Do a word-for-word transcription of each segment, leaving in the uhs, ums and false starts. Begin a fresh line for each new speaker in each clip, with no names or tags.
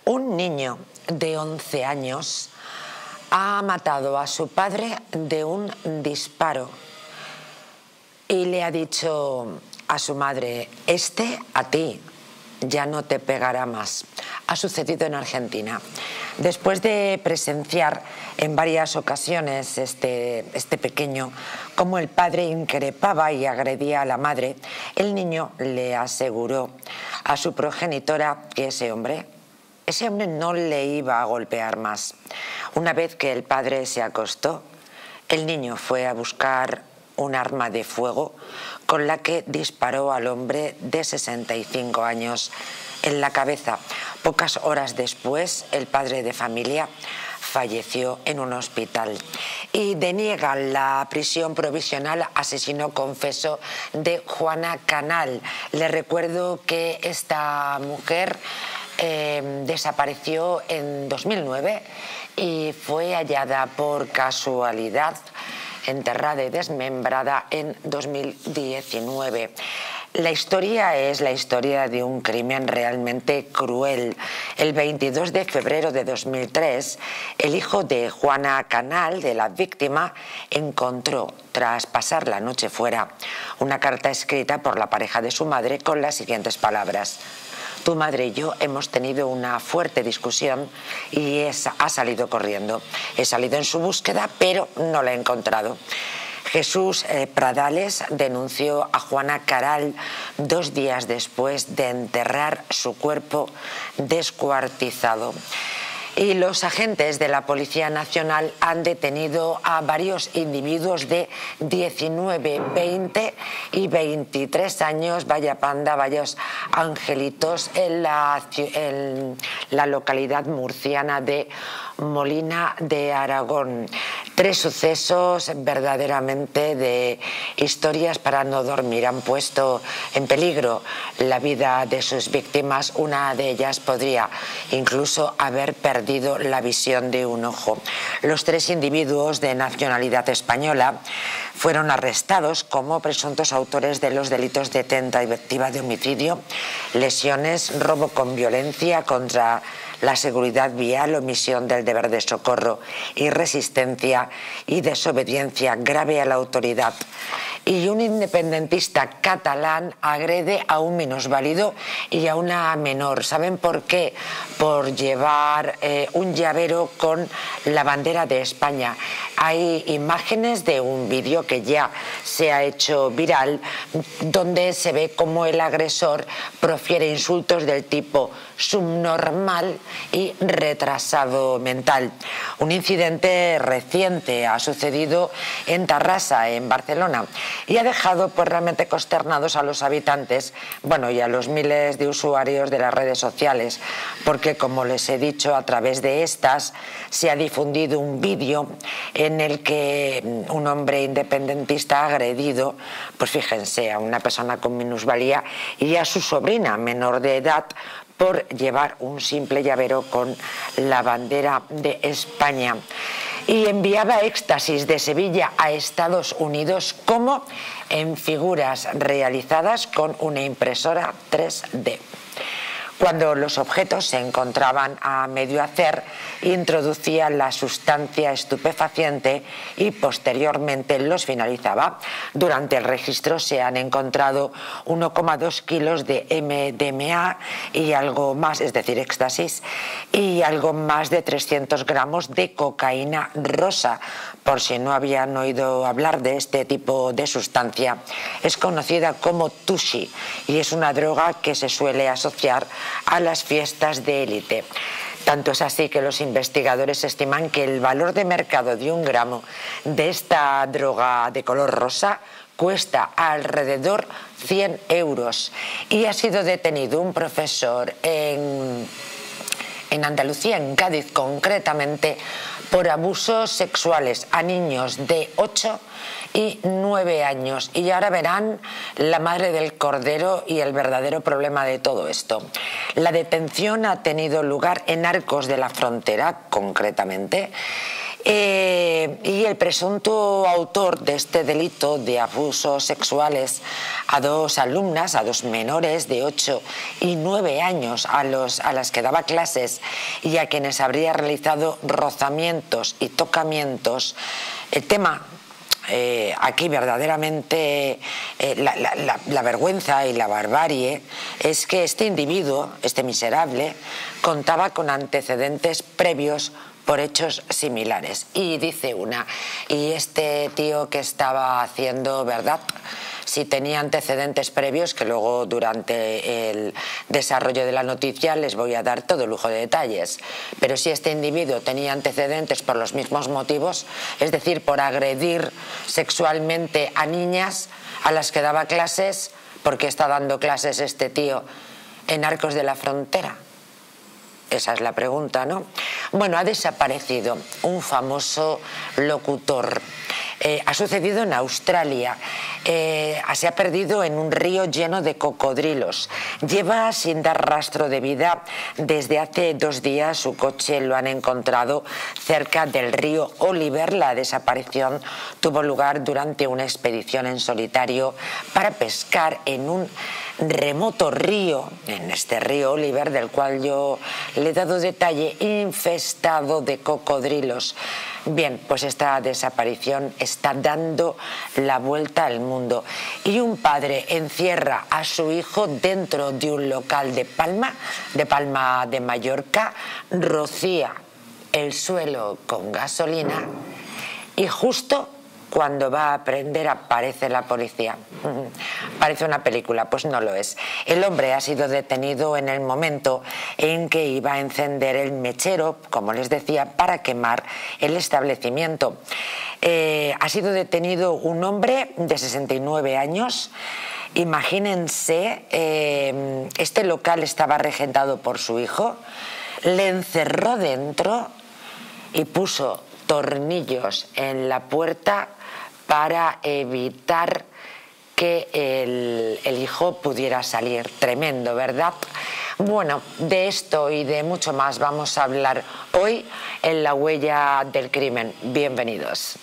Un niño de once años ha matado a su padre de un disparo y le ha dicho a su madre: este a ti ya no te pegará más. Ha sucedido en Argentina. Después de presenciar en varias ocasiones este, este pequeño cómo el padre increpaba y agredía a la madre, el niño le aseguró a su progenitora que ese hombre, ese hombre no le iba a golpear más. Una vez que el padre se acostó, el niño fue a buscar un arma de fuego con la que disparó al hombre de sesenta y cinco años en la cabeza. Pocas horas después, el padre de familia falleció en un hospital y deniega la prisión provisional asesino confeso de Juana Canal. Le recuerdo que esta mujer eh, desapareció en dos mil nueve y fue hallada por casualidad enterrada y desmembrada en dos mil diecinueve. La historia es la historia de un crimen realmente cruel. El veintidós de febrero de dos mil tres, el hijo de Juana Canal, de la víctima, encontró, tras pasar la noche fuera, una carta escrita por la pareja de su madre con las siguientes palabras: tu madre y yo hemos tenido una fuerte discusión y es, ha salido corriendo. He salido en su búsqueda, pero no la he encontrado. Jesús eh, Pradales denunció a Juana Canal dos días después de enterrar su cuerpo descuartizado. Y los agentes de la Policía Nacional han detenido a varios individuos de diecinueve, veinte y veintitrés años, vaya panda, vayas angelitos, en la, en la localidad murciana de Molina de Aragón. Tres sucesos verdaderamente de historias para no dormir. Han puesto en peligro la vida de sus víctimas. Una de ellas podría incluso haber perdido la visión de un ojo. Los tres individuos de nacionalidad española fueron arrestados como presuntos autores de los delitos de tentativa de homicidio, lesiones, robo con violencia contra la seguridad vial, omisión del deber de socorro y resistencia y desobediencia grave a la autoridad. Y un independentista catalán agrede a un minusválido y a una menor. ¿Saben por qué? Por llevar eh, un llavero con la bandera de España. Hay imágenes de un vídeo que ya se ha hecho viral donde se ve cómo el agresor profiere insultos del tipo subnormal y retrasado mental. Un incidente reciente ha sucedido en Tarrasa, en Barcelona, y ha dejado pues realmente consternados a los habitantes, bueno, y a los miles de usuarios de las redes sociales, porque, como les he dicho, a través de estas se ha difundido un vídeo en el que un hombre independentista ha agredido, pues fíjense, a una persona con minusvalía y a su sobrina menor de edad por llevar un simple llavero con la bandera de España. Y enviaba éxtasis de Sevilla a Estados Unidos como en figuras realizadas con una impresora tres D. Cuando los objetos se encontraban a medio hacer, introducía la sustancia estupefaciente y posteriormente los finalizaba. Durante el registro se han encontrado uno coma dos kilos de M D M A y algo más, es decir, éxtasis, y algo más de trescientos gramos de cocaína rosa. Por si no habían oído hablar de este tipo de sustancia, es conocida como Tusi y es una droga que se suele asociar a las fiestas de élite. Tanto es así que los investigadores estiman que el valor de mercado de un gramo de esta droga de color rosa cuesta alrededor cien euros. Y ha sido detenido un profesor en, en Andalucía, en Cádiz concretamente, por abusos sexuales a niños de ocho y nueve años. Y ahora verán la madre del cordero y el verdadero problema de todo esto. La detención ha tenido lugar en Arcos de la Frontera, concretamente, Eh, y el presunto autor de este delito de abusos sexuales a dos alumnas, a dos menores de ocho y nueve años a, los, a las que daba clases y a quienes habría realizado rozamientos y tocamientos, el tema eh, aquí verdaderamente eh, la, la, la, la vergüenza y la barbarie es que este individuo, este miserable, contaba con antecedentes previos por hechos similares. Y dice una, y este tío que estaba haciendo, ¿verdad?, si tenía antecedentes previos, que luego durante el desarrollo de la noticia les voy a dar todo lujo de detalles, pero si este individuo tenía antecedentes por los mismos motivos, es decir, por agredir sexualmente a niñas a las que daba clases, ¿por qué está dando clases este tío en Arcos de la Frontera? Esa es la pregunta, ¿no? Bueno, ha desaparecido un famoso locutor. Eh, ha sucedido en Australia. Eh, se ha perdido en un río lleno de cocodrilos. Lleva sin dar rastro de vida desde hace dos días. Su coche lo han encontrado cerca del río Oliver. La desaparición tuvo lugar durante una expedición en solitario para pescar en un remoto río, en este río Oliver, del cual yo le he dado detalle, infestado de cocodrilos. Bien, pues esta desaparición está dando la vuelta al mundo. Y un padre encierra a su hijo dentro de un local de Palma, de Palma de Mallorca, rocía el suelo con gasolina y justo cuando va a prender aparece la policía. Parece una película, pues no lo es. El hombre ha sido detenido en el momento en que iba a encender el mechero, como les decía, para quemar el establecimiento. Eh, ha sido detenido un hombre de sesenta y nueve años. Imagínense, eh, este local estaba regentado por su hijo, le encerró dentro y puso tornillos en la puerta para evitar que el, el hijo pudiera salir. Tremendo, ¿verdad? Bueno, de esto y de mucho más vamos a hablar hoy en La Huella del Crimen. Bienvenidos.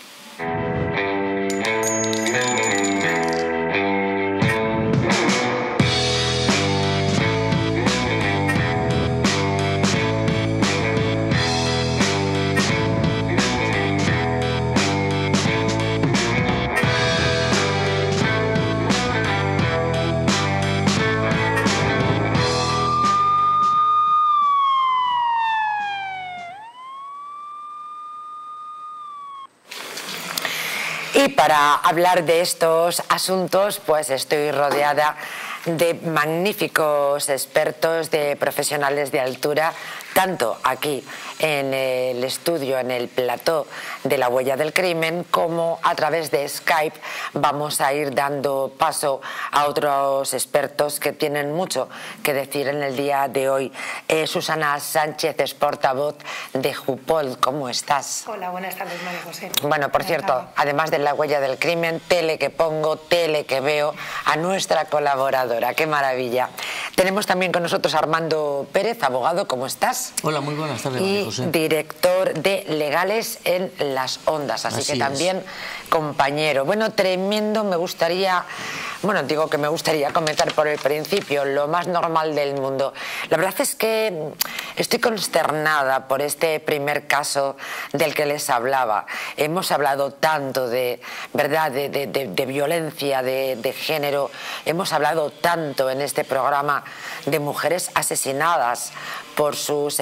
Y para hablar de estos asuntos, pues estoy rodeada de magníficos expertos, de profesionales de altura, tanto aquí en el estudio, en el plató de La Huella del Crimen, como a través de Skype vamos a ir dando paso a otros expertos que tienen mucho que decir en el día de hoy. Eh, Susana Sánchez es portavoz de Jupol. ¿Cómo estás?
Hola, buenas tardes, María José.
Bueno, por cierto, además de La Huella del Crimen, tele que pongo, tele que veo, a nuestra colaboradora. ¡Qué maravilla! Tenemos también con nosotros a Armando Pérez, abogado. ¿Cómo estás?
Hola, muy buenas tardes, María José.
Y director de Legales en Las Ondas, así, así que también es. Compañero. Bueno, tremendo, me gustaría, bueno, digo que me gustaría comenzar por el principio, lo más normal del mundo. La verdad es que estoy consternada por este primer caso del que les hablaba. Hemos hablado tanto de, ¿verdad?, de, de, de, de violencia de, de género, hemos hablado tanto en este programa de mujeres asesinadas por sus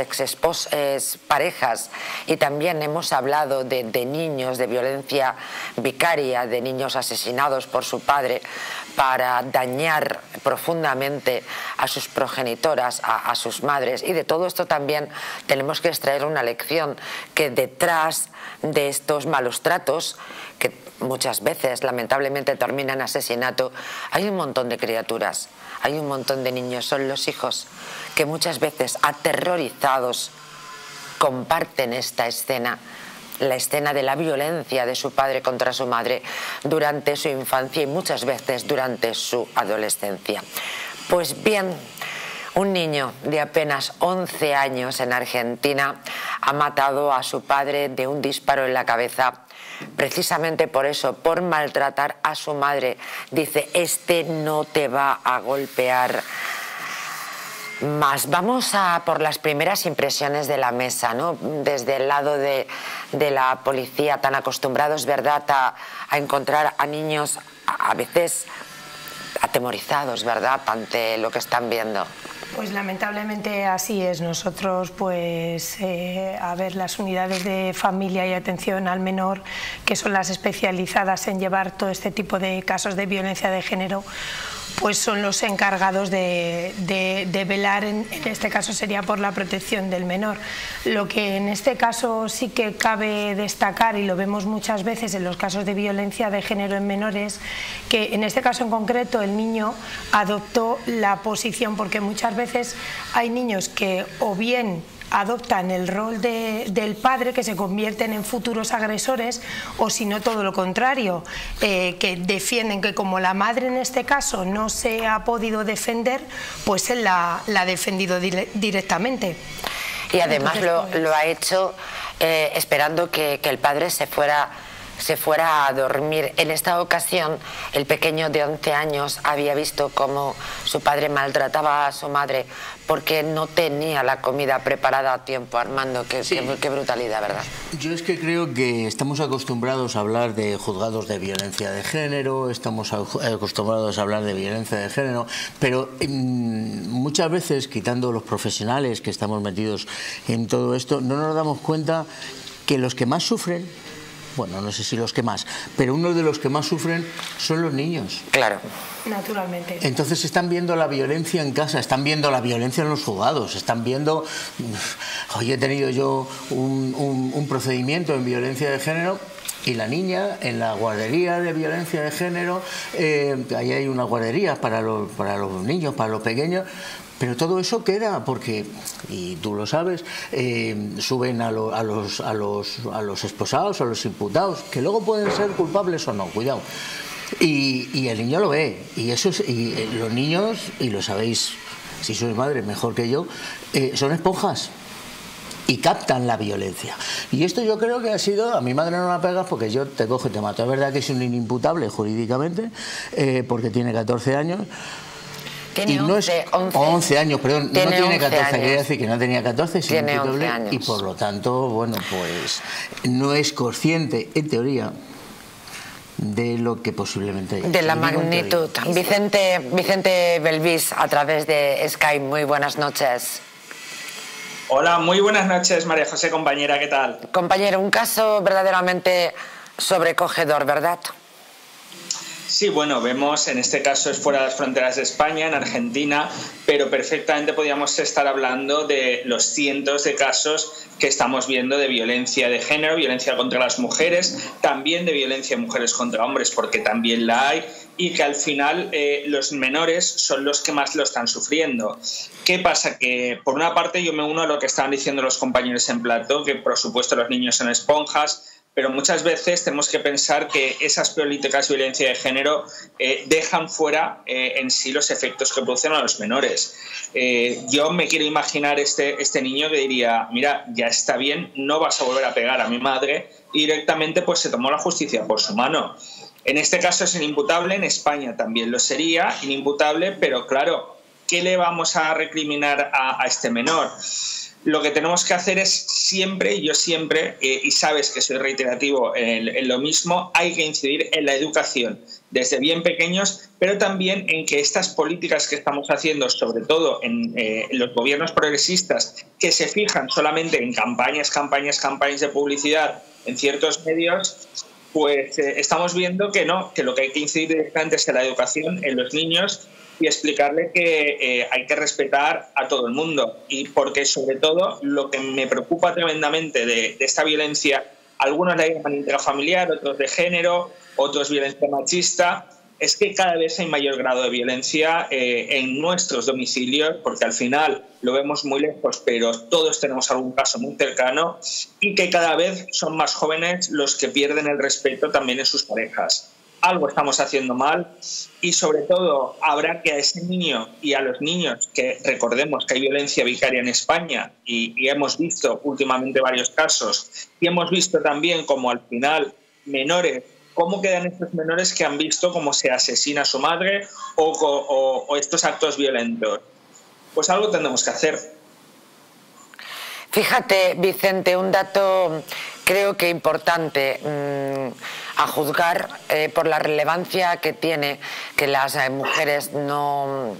ex parejas, y también hemos hablado de, de niños, de violencia vicaria, de niños asesinados por su padre para dañar profundamente a sus progenitoras, a, a sus madres. Y de todo esto también tenemos que extraer una lección, que detrás de estos malos tratos, que muchas veces lamentablemente terminan en asesinato, hay un montón de criaturas, hay un montón de niños, son los hijos que muchas veces aterrorizados comparten esta escena, la escena de la violencia de su padre contra su madre durante su infancia y muchas veces durante su adolescencia. Pues bien, Un niño de apenas once años en Argentina ha matado a su padre de un disparo en la cabeza, precisamente por eso, por maltratar a su madre. Dice, este no te va a golpear más. Vamos a por las primeras impresiones de la mesa, ¿no? Desde el lado de, de la policía, tan acostumbrados, ¿verdad?, a, a encontrar a niños a, a veces atemorizados, ¿verdad?, ante lo que están viendo.
Pues lamentablemente así es. Nosotros, pues, eh, a ver, las unidades de familia y atención al menor, que son las especializadas en llevar todo este tipo de casos de violencia de género, pues son los encargados de, de, de velar, en, en este caso sería por la protección del menor. Lo que en este caso sí que cabe destacar, y lo vemos muchas veces en los casos de violencia de género en menores, que en este caso en concreto el niño adoptó la posición, porque muchas veces hay niños que o bien adoptan el rol de, del padre, que se convierten en futuros agresores, o si no todo lo contrario, eh, que defienden que como la madre en este caso no se ha podido defender, pues él la, la ha defendido dire, directamente.
Y además
Entonces,
lo, lo ha hecho eh, esperando que, que el padre se fuera se fuera a dormir. En esta ocasión el pequeño de once años había visto cómo su padre maltrataba a su madre porque no tenía la comida preparada a tiempo. Armando, qué, sí. qué, qué brutalidad, ¿verdad?
Yo es que creo que estamos acostumbrados a hablar de juzgados de violencia de género, estamos acostumbrados a hablar de violencia de género, pero mmm, muchas veces, quitando los profesionales que estamos metidos en todo esto, no nos damos cuenta que los que más sufren, bueno, no sé si los que más, pero uno de los que más sufren son los niños.
Claro.
Naturalmente.
Entonces están viendo la violencia en casa, están viendo la violencia en los juzgados, están viendo... Hoy he tenido yo un, un, un procedimiento en violencia de género y la niña en la guardería de violencia de género, eh, ahí hay una guardería para los, para los niños, para los pequeños. Pero todo eso queda porque, y tú lo sabes, eh, suben a, lo, a, los, a, los, a los esposados, a los imputados, que luego pueden ser culpables o no, cuidado. Y, y el niño lo ve, y, eso es, y eh, los niños, y lo sabéis, si sois madre mejor que yo, eh, son esponjas. Y captan la violencia. Y esto yo creo que ha sido, a mi madre no la pegas porque yo te cojo y te mato. Es verdad que es un inimputable jurídicamente, eh, porque tiene catorce años.
Tiene
y no
once,
es, once años, perdón,
tiene
no tiene catorce,
años.
quería decir que no tenía catorce,
tiene once años.
Y por lo tanto, bueno, pues no es consciente, en teoría, de lo que posiblemente...
De la magnitud. Vicente, Vicente Belvis, a través de Skype, muy buenas noches.
Hola, muy buenas noches, María José, compañera, ¿qué tal?
Compañero, un caso verdaderamente sobrecogedor, ¿verdad?
Sí, bueno, vemos, en este caso es fuera de las fronteras de España, en Argentina, pero perfectamente podríamos estar hablando de los cientos de casos que estamos viendo de violencia de género, violencia contra las mujeres, también de violencia de mujeres contra hombres, porque también la hay, y que al final eh, los menores son los que más lo están sufriendo. ¿Qué pasa? Que por una parte yo me uno a lo que estaban diciendo los compañeros en plató, que por supuesto los niños son esponjas, pero muchas veces tenemos que pensar que esas políticas de violencia de género eh, dejan fuera eh, en sí los efectos que producen a los menores. Eh, yo me quiero imaginar este, este niño que diría, mira, ya está bien, no vas a volver a pegar a mi madre, y directamente pues se tomó la justicia por su mano. En este caso es inimputable, en España también lo sería, inimputable, pero claro, ¿qué le vamos a recriminar a, a este menor? Lo que tenemos que hacer es siempre, yo siempre, eh, y sabes que soy reiterativo en, en lo mismo, hay que incidir en la educación desde bien pequeños, pero también en que estas políticas que estamos haciendo, sobre todo en, eh, en los gobiernos progresistas, que se fijan solamente en campañas, campañas, campañas de publicidad en ciertos medios, pues eh, estamos viendo que no, que lo que hay que incidir directamente es en la educación, en los niños, y explicarle que eh, hay que respetar a todo el mundo. Y porque, sobre todo, lo que me preocupa tremendamente de, de esta violencia, algunos la llaman intrafamiliar, otros de género, otros violencia machista, es que cada vez hay mayor grado de violencia eh, en nuestros domicilios, porque al final lo vemos muy lejos, pero todos tenemos algún caso muy cercano, y que cada vez son más jóvenes los que pierden el respeto también en sus parejas. algo estamos haciendo mal y sobre todo habrá que a ese niño y a los niños, que recordemos que hay violencia vicaria en España y, y hemos visto últimamente varios casos y hemos visto también como al final menores, cómo quedan estos menores que han visto cómo se asesina a su madre o, o, o estos actos violentos. Pues algo tendremos que hacer.
Fíjate, Vicente, un dato creo que importante mmm, a juzgar eh, por la relevancia que tiene que las eh, mujeres no,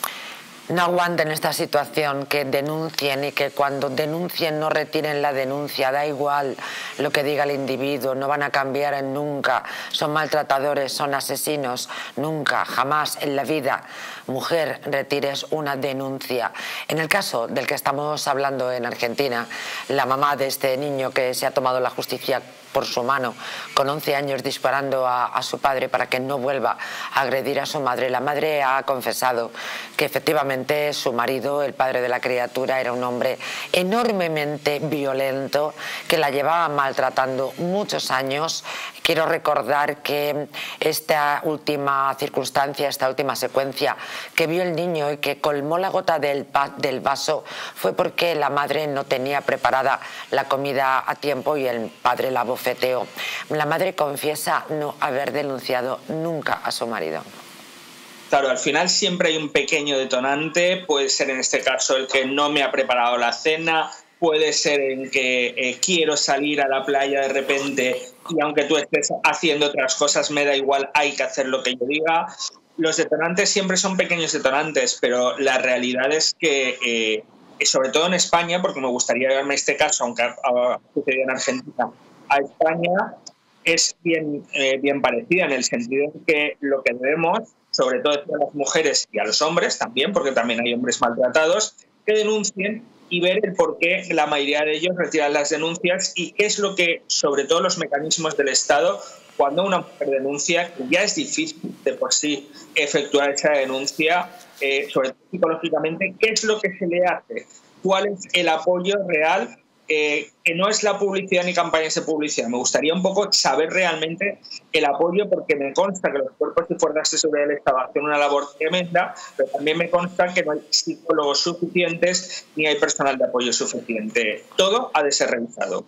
no aguanten esta situación, que denuncien y que cuando denuncien no retiren la denuncia, da igual lo que diga el individuo, no van a cambiar nunca, son maltratadores, son asesinos, nunca, jamás en la vida. Mujer, retires una denuncia. En el caso del que estamos hablando en Argentina, la mamá de este niño que se ha tomado la justicia por su mano, con once años disparando a, a su padre para que no vuelva a agredir a su madre. La madre ha confesado que efectivamente su marido, el padre de la criatura, era un hombre enormemente violento que la llevaba maltratando muchos años. Quiero recordar que esta última circunstancia, esta última secuencia que vio el niño y que colmó la gota del, del vaso fue porque la madre no tenía preparada la comida a tiempo y el padre la bofeteó. La madre confiesa no haber denunciado nunca a su marido.
Claro, al final siempre hay un pequeño detonante, puede ser en este caso el que no me ha preparado la cena, puede ser en que eh, quiero salir a la playa de repente y aunque tú estés haciendo otras cosas me da igual, hay que hacer lo que yo diga. Los detonantes siempre son pequeños detonantes, pero la realidad es que, eh, sobre todo en España, porque me gustaría llevarme este caso, aunque ha sucedido en Argentina, a España, es bien, eh, bien parecida en el sentido de que lo que debemos, sobre todo a las mujeres y a los hombres también, porque también hay hombres maltratados, que denuncien y ver el por qué la mayoría de ellos retiran las denuncias y qué es lo que, sobre todo los mecanismos del Estado, cuando una mujer denuncia, que ya es difícil de por sí efectuar esa denuncia, eh, sobre todo psicológicamente, qué es lo que se le hace, cuál es el apoyo real, eh, que no es la publicidad ni campañas de publicidad. Me gustaría un poco saber realmente el apoyo, porque me consta que los cuerpos y fuerzas de seguridad del Estado hacen una labor tremenda, pero también me consta que no hay psicólogos suficientes ni hay personal de apoyo suficiente. Todo ha de ser revisado.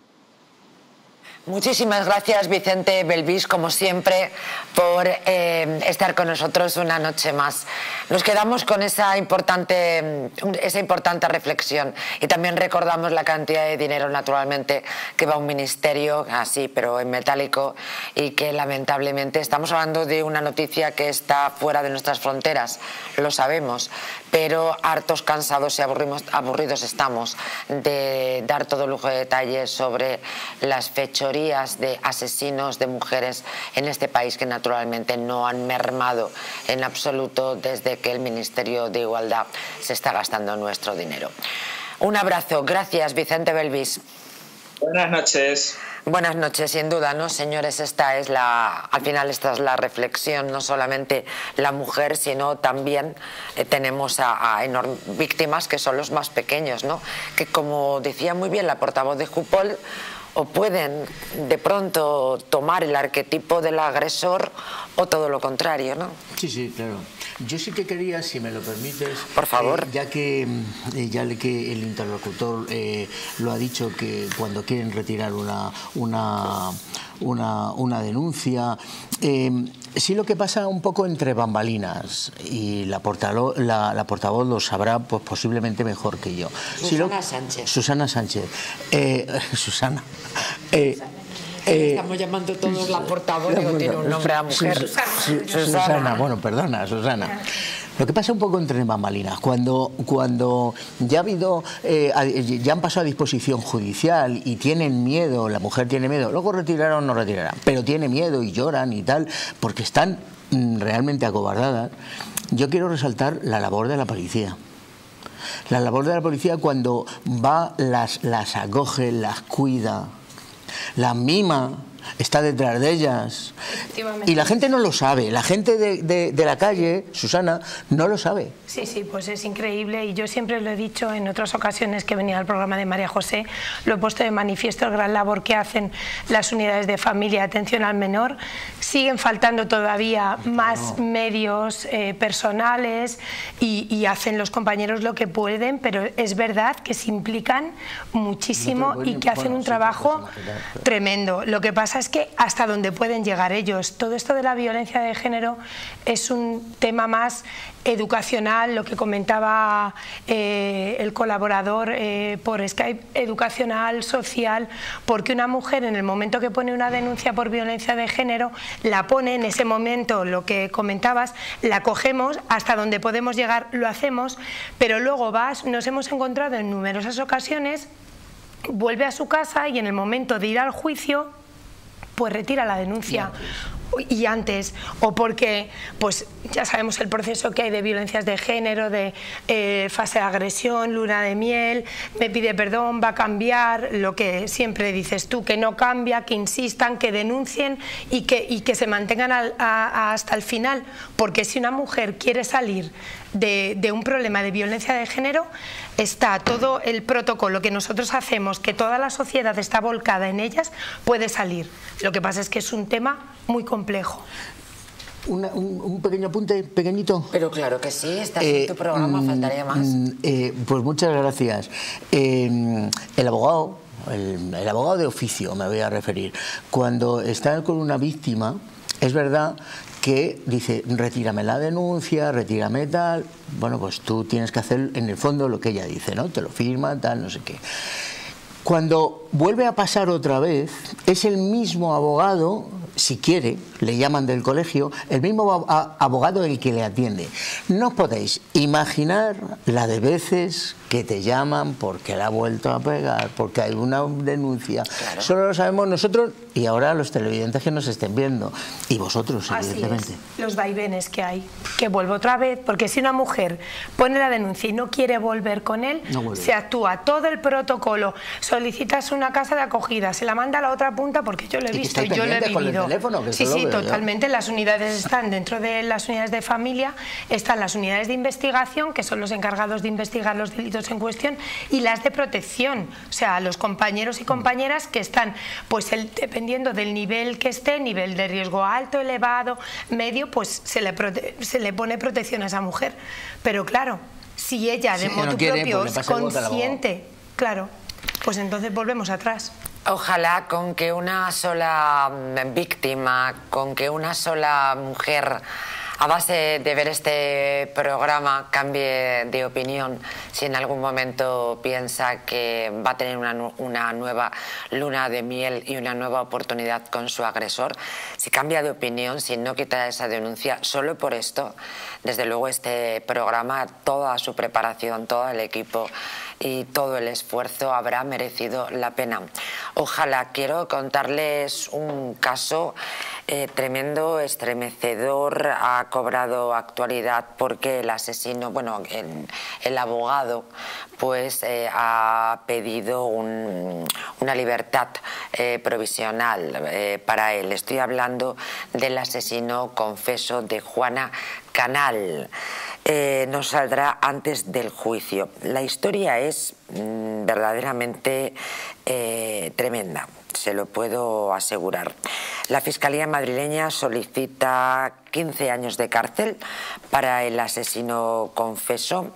Muchísimas gracias, Vicente Belvis, como siempre, por eh, estar con nosotros una noche más. Nos quedamos con esa importante, esa importante reflexión y también recordamos la cantidad de dinero, naturalmente, que va a un ministerio, así, pero en metálico, y que lamentablemente estamos hablando de una noticia que está fuera de nuestras fronteras, lo sabemos, pero hartos, cansados y aburridos, aburridos estamos de dar todo lujo de detalles sobre las fechorías de asesinos de mujeres en este país, que naturalmente no han mermado en absoluto desde que el Ministerio de Igualdad se está gastando nuestro dinero. Un abrazo. Gracias, Vicente Belvis.
Buenas noches.
Buenas noches, sin duda, ¿no, señores? Esta es la, al final esta es la reflexión, no solamente la mujer, sino también eh, tenemos a, a enormes víctimas que son los más pequeños, ¿no? Que, como decía muy bien la portavoz de Jupol, o pueden de pronto tomar el arquetipo del agresor o todo lo contrario, ¿no?
Sí, sí, claro. Yo sí que quería, si me lo permites,
por favor,
eh, ya que eh, ya que el interlocutor eh, lo ha dicho, que cuando quieren retirar una una una, una denuncia, eh, sí, lo que pasa un poco entre bambalinas, y la portavoz, la, la portavoz lo sabrá pues, posiblemente mejor que yo.
Susana
sí, lo,
Sánchez.
Susana Sánchez. Eh, Susana. Eh,
Eh, Estamos llamando todos la portavoz, digo, tiene un nombre a mujer.
Susana. Susana. Susana, bueno, perdona, Susana. Lo que pasa un poco entre bambalinas, cuando, cuando ya ha habido, eh, ya han pasado a disposición judicial y tienen miedo, la mujer tiene miedo, luego retirarán o no retirarán, pero tiene miedo y lloran y tal, porque están mm, realmente acobardadas. Yo quiero resaltar la labor de la policía. La labor de la policía cuando va, las, las acoge, las cuida, las mima, está detrás de ellas. Y la gente no lo sabe, la gente de, de, de la calle, Susana, no lo sabe.
Sí, sí, pues es increíble y yo siempre lo he dicho en otras ocasiones que venía al programa de María José, lo he puesto de manifiesto, el gran labor que hacen las unidades de familia y atención al menor. Siguen faltando todavía más no. medios eh, personales y, y hacen los compañeros lo que pueden, pero es verdad que se implican muchísimo no y que hacen bueno, un trabajo sí, imaginar, pero... tremendo. Lo que pasa es que hasta donde pueden llegar ellos. Todo esto de la violencia de género es un tema más educacional, lo que comentaba eh, el colaborador eh, por Skype, educacional, social, porque una mujer en el momento que pone una denuncia por violencia de género, la pone en ese momento, lo que comentabas, la cogemos, hasta donde podemos llegar lo hacemos, pero luego vas, nos hemos encontrado en numerosas ocasiones, vuelve a su casa y en el momento de ir al juicio, pues retira la denuncia. Y antes, o porque pues ya sabemos el proceso que hay de violencias de género, de eh, fase de agresión, luna de miel, me pide perdón, va a cambiar, lo que siempre dices tú, que no cambia, que insistan, que denuncien y que, y que se mantengan al, a, a hasta el final, porque si una mujer quiere salir de, de un problema de violencia de género, está todo el protocolo que nosotros hacemos, que toda la sociedad está volcada en ellas, puede salir. Lo que pasa es que es un tema muy complejo.
Una, un, un pequeño apunte, pequeñito.
Pero claro que sí, estás eh, en tu programa, faltaría más.
Eh, pues muchas gracias. Eh, el abogado, el, el abogado de oficio me voy a referir, cuando está con una víctima, es verdad que dice, retírame la denuncia, retírame tal, bueno, pues tú tienes que hacer en el fondo lo que ella dice, ¿no? Te lo firma, tal, no sé qué. Cuando vuelve a pasar otra vez, es el mismo abogado, si quiere, le llaman del colegio, el mismo abogado el que le atiende. No podéis imaginar la de veces que te llaman porque le ha vuelto a pegar, porque hay una denuncia. Claro. Solo lo sabemos nosotros y ahora los televidentes que nos estén viendo. Y vosotros,
así
evidentemente.
Es, los vaivenes que hay. Que vuelvo otra vez, porque si una mujer pone la denuncia y no quiere volver con él, no se actúa todo el protocolo, solicitas una casa de acogida, se la manda a la otra punta, porque yo lo he visto y yo lo he vivido.
Teléfono,
sí, sí, totalmente. Yo. Las unidades están dentro de las unidades de familia, están las unidades de investigación, que son los encargados de investigar los delitos en cuestión, y las de protección, o sea, los compañeros y compañeras que están, pues el, dependiendo del nivel que esté, nivel de riesgo alto, elevado, medio, pues se le, prote se le pone protección a esa mujer. Pero claro, si ella de sí, motu no quiere, propio es consciente, claro, pues entonces volvemos atrás.
Ojalá con que una sola víctima, con que una sola mujer, a base de ver este programa, cambie de opinión, si en algún momento piensa que va a tener una, una nueva luna de miel y una nueva oportunidad con su agresor, si cambia de opinión, si no quita esa denuncia, solo por esto, desde luego este programa, toda su preparación, todo el equipo y todo el esfuerzo habrá merecido la pena. Ojalá, quiero contarles un caso eh, tremendo, estremecedor, ha cobrado actualidad porque el asesino, bueno, el, el abogado, pues eh, ha pedido un, una libertad eh, provisional eh, para él. Estoy hablando del asesino confeso de Juana Canal. Eh, nos saldrá antes del juicio. La historia es mmm, verdaderamente eh, tremenda, se lo puedo asegurar. La Fiscalía madrileña solicita quince años de cárcel para el asesino confeso.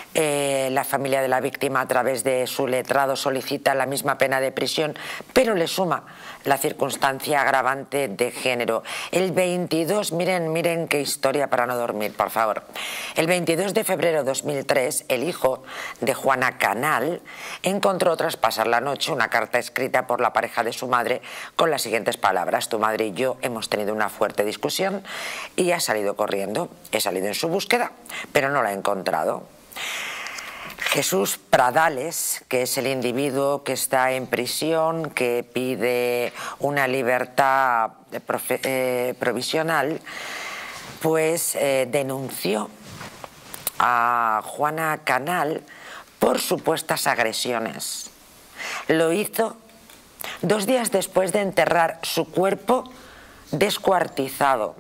Eh, la familia de la víctima, a través de su letrado, solicita la misma pena de prisión, pero le suma la circunstancia agravante de género. El veintidós, miren, miren qué historia para no dormir, por favor. El veintidós de febrero de dos mil tres, el hijo de Juana Canal encontró tras pasar la noche una carta escrita por la pareja de su madre con las siguientes palabras: tu madre y yo hemos tenido una fuerte discusión y ha salido corriendo. He salido en su búsqueda, pero no la he encontrado. Jesús Pradales, que es el individuo que está en prisión, que pide una libertad eh, provisional, pues eh, denunció a Juana Canal por supuestas agresiones. Lo hizo dos días después de enterrar su cuerpo descuartizado.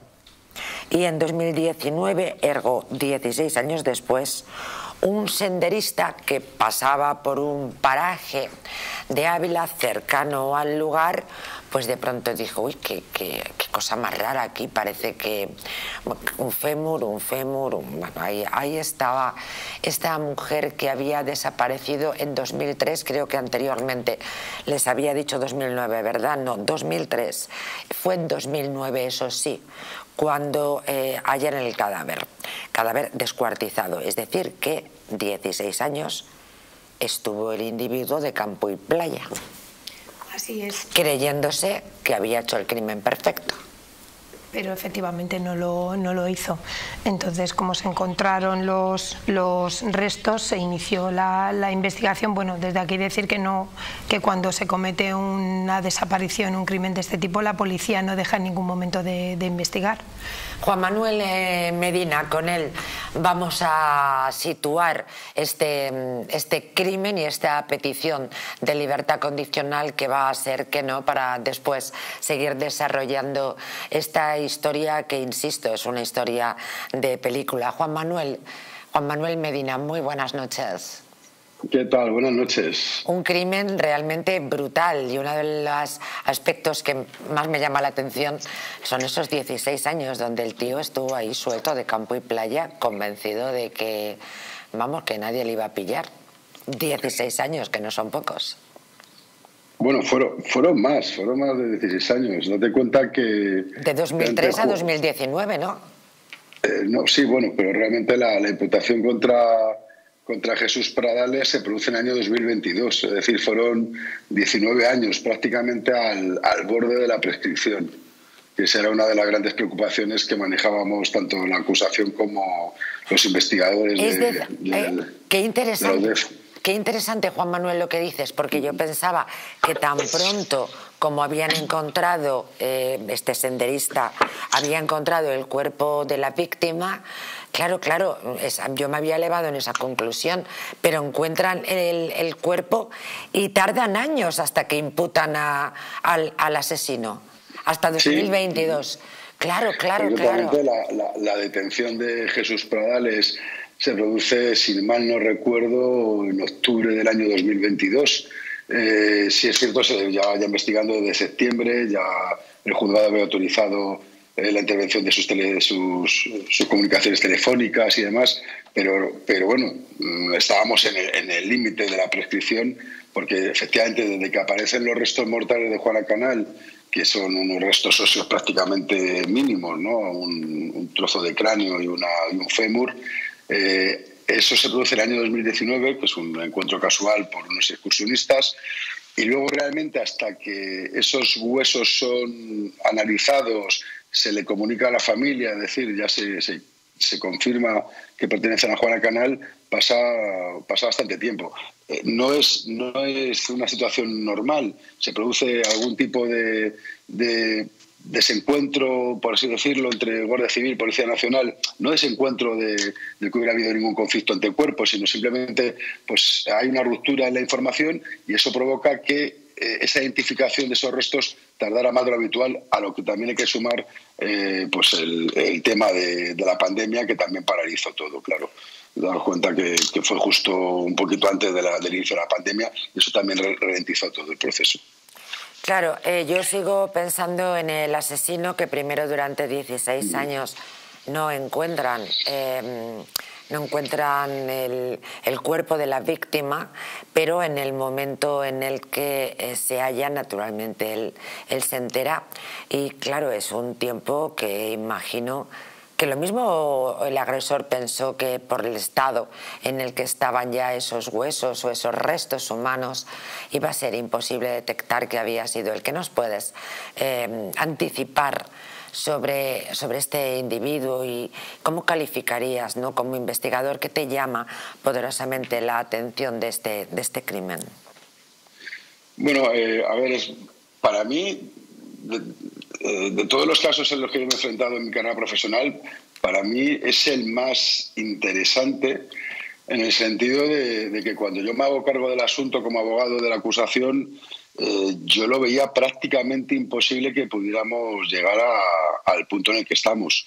Y en dos mil diecinueve, ergo dieciséis años después, un senderista que pasaba por un paraje de Ávila cercano al lugar, pues de pronto dijo, uy, qué, qué, qué cosa más rara aquí, parece que un fémur, un fémur, un... bueno, ahí, ahí estaba esta mujer que había desaparecido en dos mil tres, creo que anteriormente les había dicho dos mil nueve, ¿verdad? No, dos mil tres, fue en dos mil nueve, eso sí, cuando eh, hallan el cadáver, cadáver descuartizado, es decir, que dieciséis años estuvo el individuo de campo y playa.
Así es.
Creyéndose que había hecho el crimen perfecto.
Pero efectivamente no lo, no lo hizo. Entonces, como se encontraron los, los restos, se inició la, la investigación. Bueno, desde aquí decir que, no, que cuando se comete una desaparición, un crimen de este tipo, la policía no deja en ningún momento de, de investigar.
Juan Manuel eh, Medina, con él vamos a situar este, este crimen y esta petición de libertad condicional que va a ser que no, para después seguir desarrollando esta historia que, insisto, es una historia de película. Juan Manuel, Juan Manuel Medina, muy buenas noches.
¿Qué tal? Buenas noches.
Un crimen realmente brutal, y uno de los aspectos que más me llama la atención son esos dieciséis años donde el tío estuvo ahí suelto de campo y playa, convencido de que, vamos, que nadie le iba a pillar. dieciséis años, que no son pocos.
Bueno, fueron, fueron más, fueron más de dieciséis años. Date cuenta que...
De dos mil tres a dos mil diecinueve, ¿no?
Eh, no, sí, bueno, pero realmente la, la imputación contra... contra Jesús Pradales se produce en el año dos mil veintidós, es decir, fueron diecinueve años prácticamente al, al borde de la prescripción, que esa era una de las grandes preocupaciones que manejábamos tanto la acusación como los investigadores.
Es
de,
de,
de,
eh,
de,
qué interesante.
de
Qué interesante, Juan Manuel, lo que dices, porque yo pensaba que tan pronto como habían encontrado, eh, este senderista había encontrado el cuerpo de la víctima, claro, claro, esa, yo me había elevado en esa conclusión, pero encuentran el, el cuerpo y tardan años hasta que imputan a, al, al asesino, hasta dos mil veintidós. Sí. Claro, claro, claro.
La, la, la detención de Jesús Pradales se produce, si mal no recuerdo, en octubre del año dos mil veintidós. Eh, sí es cierto, se ya, ya investigando desde septiembre, ya el juzgado había autorizado eh, la intervención de sus, tele, sus, sus comunicaciones telefónicas y demás, pero, pero bueno, estábamos en el límite de la prescripción, porque efectivamente desde que aparecen los restos mortales de Juana Canal, que son unos restos óseos prácticamente mínimos, ¿no? un, un trozo de cráneo y, una, y un fémur, Eh, eso se produce en el año dos mil diecinueve, que es un encuentro casual por unos excursionistas, y luego realmente hasta que esos huesos son analizados, se le comunica a la familia, es decir, ya se, se, se confirma que pertenecen a Juana Canal, pasa, pasa bastante tiempo. Eh, no, es, no es una situación normal, se produce algún tipo de... de desencuentro, por así decirlo, entre Guardia Civil y Policía Nacional, no desencuentro de, de que hubiera habido ningún conflicto entre cuerpos, sino simplemente pues hay una ruptura en la información y eso provoca que eh, esa identificación de esos restos tardara más de lo habitual, a lo que también hay que sumar eh, pues el, el tema de, de la pandemia, que también paralizó todo, claro. Daros cuenta que, que fue justo un poquito antes de la, del inicio de la pandemia y eso también ralentizó todo el proceso.
Claro, eh, yo sigo pensando en el asesino que primero durante dieciséis años no encuentran, eh, no encuentran el, el cuerpo de la víctima, pero en el momento en el que eh, se halla, naturalmente él, él se entera, y claro, es un tiempo que imagino que lo mismo el agresor pensó que por el estado en el que estaban ya esos huesos o esos restos humanos iba a ser imposible detectar que había sido él. ¿Qué nos puedes eh, anticipar sobre, sobre este individuo y cómo calificarías, ¿no, como investigador, que te llama poderosamente la atención de este, de este crimen?
Bueno, eh, a ver, es, para mí... De, de todos los casos en los que yo me he enfrentado en mi carrera profesional, para mí es el más interesante, en el sentido de, de que cuando yo me hago cargo del asunto como abogado de la acusación, eh, yo lo veía prácticamente imposible que pudiéramos llegar a, al punto en el que estamos.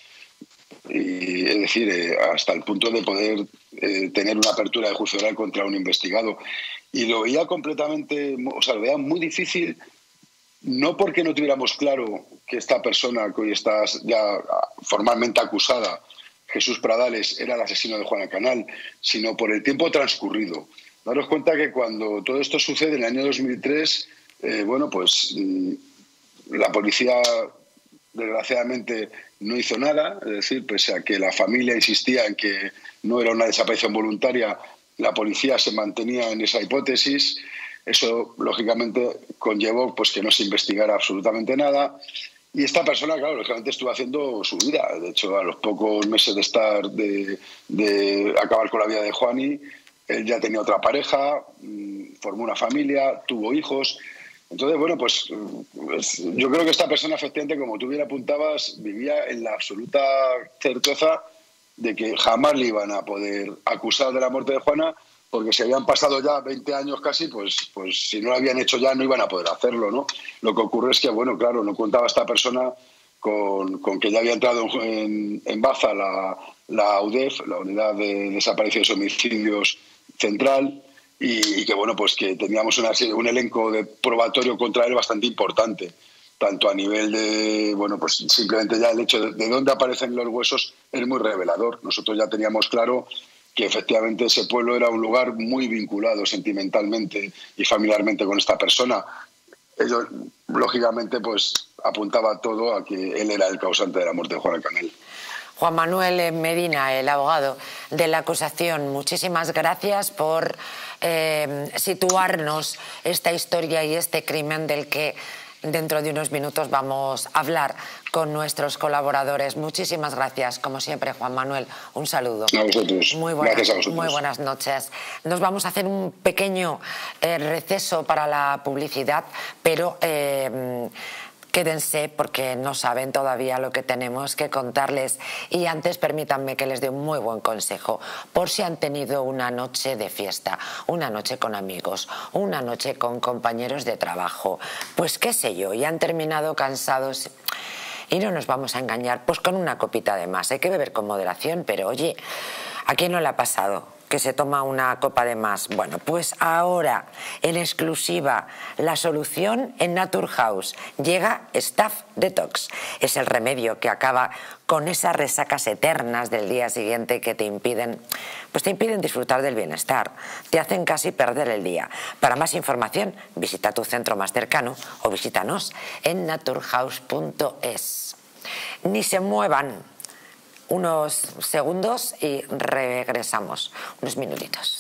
Y, es decir, eh, hasta el punto de poder eh, tener una apertura de juicio oral contra un investigado. Y lo veía completamente, o sea, lo veía muy difícil, no porque no tuviéramos claro que esta persona que hoy está ya formalmente acusada, Jesús Pradales, era el asesino de Juana Canal, sino por el tiempo transcurrido. Daros cuenta que cuando todo esto sucede en el año dos mil tres, eh, bueno, pues la policía desgraciadamente no hizo nada, es decir, pese a que la familia insistía en que no era una desaparición voluntaria, la policía se mantenía en esa hipótesis. Eso, lógicamente, conllevó pues, que no se investigara absolutamente nada. Y esta persona, claro, lógicamente estuvo haciendo su vida. De hecho, a los pocos meses de estar, de, de acabar con la vida de Juani, él ya tenía otra pareja, formó una familia, tuvo hijos. Entonces, bueno, pues yo creo que esta persona, efectivamente, como tú bien apuntabas, vivía en la absoluta certeza de que jamás le iban a poder acusar de la muerte de Juana, porque si habían pasado ya veinte años casi, pues, pues si no lo habían hecho ya no iban a poder hacerlo, ¿no? Lo que ocurre es que, bueno, claro, no contaba esta persona con, con que ya había entrado en, en Baza la, la U D E F, la Unidad de Desapariciones y Homicidios Central, y, y que, bueno, pues que teníamos una, un elenco de probatorio contra él bastante importante, tanto a nivel de, bueno, pues simplemente ya el hecho de, de dónde aparecen los huesos es muy revelador. Nosotros ya teníamos claro que efectivamente ese pueblo era un lugar muy vinculado sentimentalmente y familiarmente con esta persona. Ello, lógicamente, pues apuntaba todo a que él era el causante de la muerte de Juana Canal.
Juan Manuel Medina, el abogado de la acusación, muchísimas gracias por eh, situarnos esta historia y este crimen del que dentro de unos minutos vamos a hablar con nuestros colaboradores. Muchísimas gracias, como siempre, Juan Manuel. Un saludo.
A vosotros.
Muy buenas,
gracias a vosotros.
Muy buenas noches. Nos vamos a hacer un pequeño eh, receso para la publicidad, pero Eh, quédense porque no saben todavía lo que tenemos que contarles. Y antes permítanme que les dé un muy buen consejo. Por si han tenido una noche de fiesta, una noche con amigos, una noche con compañeros de trabajo, pues qué sé yo, y han terminado cansados. Y no nos vamos a engañar, pues con una copita de más. Hay que beber con moderación, pero oye, ¿a quién no le ha pasado que se toma una copa de más? Bueno, pues ahora, en exclusiva, la solución en Naturhaus. Llega Staff Detox. Es el remedio que acaba con esas resacas eternas del día siguiente que te impiden, pues te impiden disfrutar del bienestar. Te hacen casi perder el día. Para más información, visita tu centro más cercano o visítanos en naturhaus punto es. Ni se muevan. Unos segundos y regresamos, unos minutitos.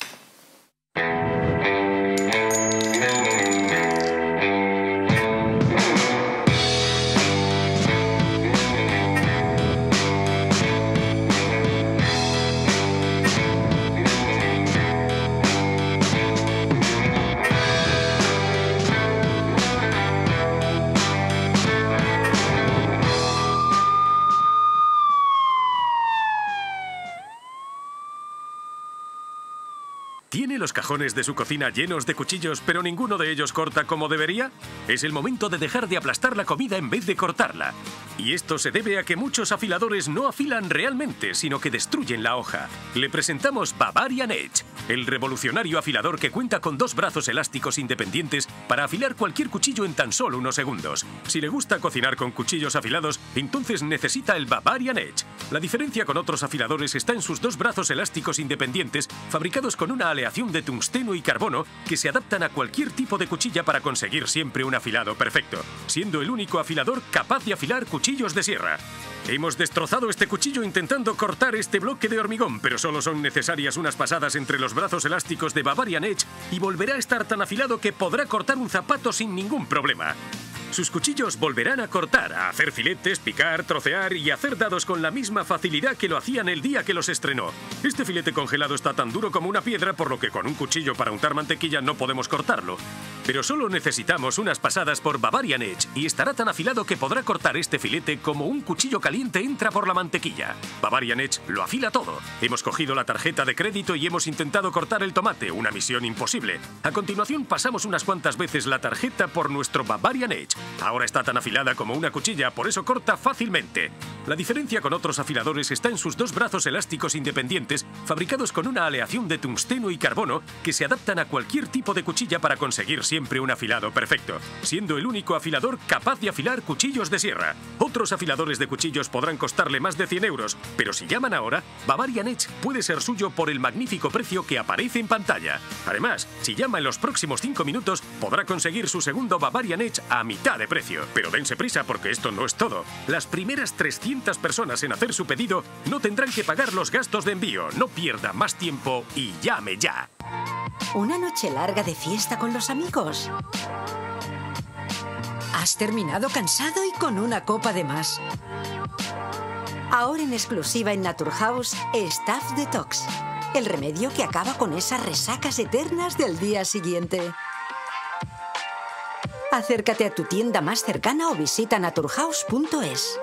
¿Tiene los cajones de su cocina llenos de cuchillos, pero ninguno de ellos corta como debería? Es el momento de dejar de aplastar la comida en vez de cortarla. Y esto se debe a que muchos afiladores no afilan realmente, sino que destruyen la hoja. Le presentamos Bavarian Edge, el revolucionario afilador que cuenta con dos brazos elásticos independientes para afilar cualquier cuchillo en tan solo unos segundos. Si le gusta cocinar con cuchillos afilados, entonces necesita el Bavarian Edge. La diferencia con otros afiladores está en sus dos brazos elásticos independientes, fabricados con una aleación de tungsteno y carbono que se adaptan a cualquier tipo de cuchilla para conseguir siempre un afilado perfecto, siendo el único afilador capaz de afilar cuchillos de sierra. Hemos destrozado este cuchillo intentando cortar este bloque de hormigón, pero solo son necesarias unas pasadas entre los brazos elásticos de Bavarian Edge y volverá a estar tan afilado que podrá cortar un zapato sin ningún problema. Sus cuchillos volverán a cortar, a hacer filetes, picar, trocear y hacer dados con la misma facilidad que lo hacían el día que los estrenó. Este filete congelado está tan duro como una piedra, por lo que con un cuchillo para untar mantequilla no podemos cortarlo. Pero solo necesitamos unas pasadas por Bavarian Edge y estará tan afilado que podrá cortar este filete como un cuchillo caliente entra por la mantequilla. Bavarian Edge lo afila todo. Hemos cogido la tarjeta de crédito y hemos intentado cortar el tomate, una misión imposible. A continuación pasamos unas cuantas veces la tarjeta por nuestro Bavarian Edge. Ahora está tan afilada como una cuchilla, por eso corta fácilmente. La diferencia con otros afiladores está en sus dos brazos elásticos independientes, fabricados con una aleación de tungsteno y carbono que se adaptan a cualquier tipo de cuchilla para conseguir siempre un afilado perfecto, siendo el único afilador capaz de afilar cuchillos de sierra. Otros afiladores de cuchillos podrán costarle más de cien euros, pero si llaman ahora, Bavarian Edge puede ser suyo por el magnífico precio que aparece en pantalla. Además, si llama en los próximos cinco minutos, podrá conseguir su segundo Bavarian Edge a mitad de precio. Pero dense prisa porque esto no es todo. Las primeras trescientas personas en hacer su pedido no tendrán que pagar los gastos de envío. No pierda más tiempo y llame ya.
¿Una noche larga de fiesta con los amigos? ¿Has terminado cansado y con una copa de más? Ahora en exclusiva en Naturhaus, Staph Detox. El remedio que acaba con esas resacas eternas del día siguiente. Acércate a tu tienda más cercana o visita naturhaus punto es.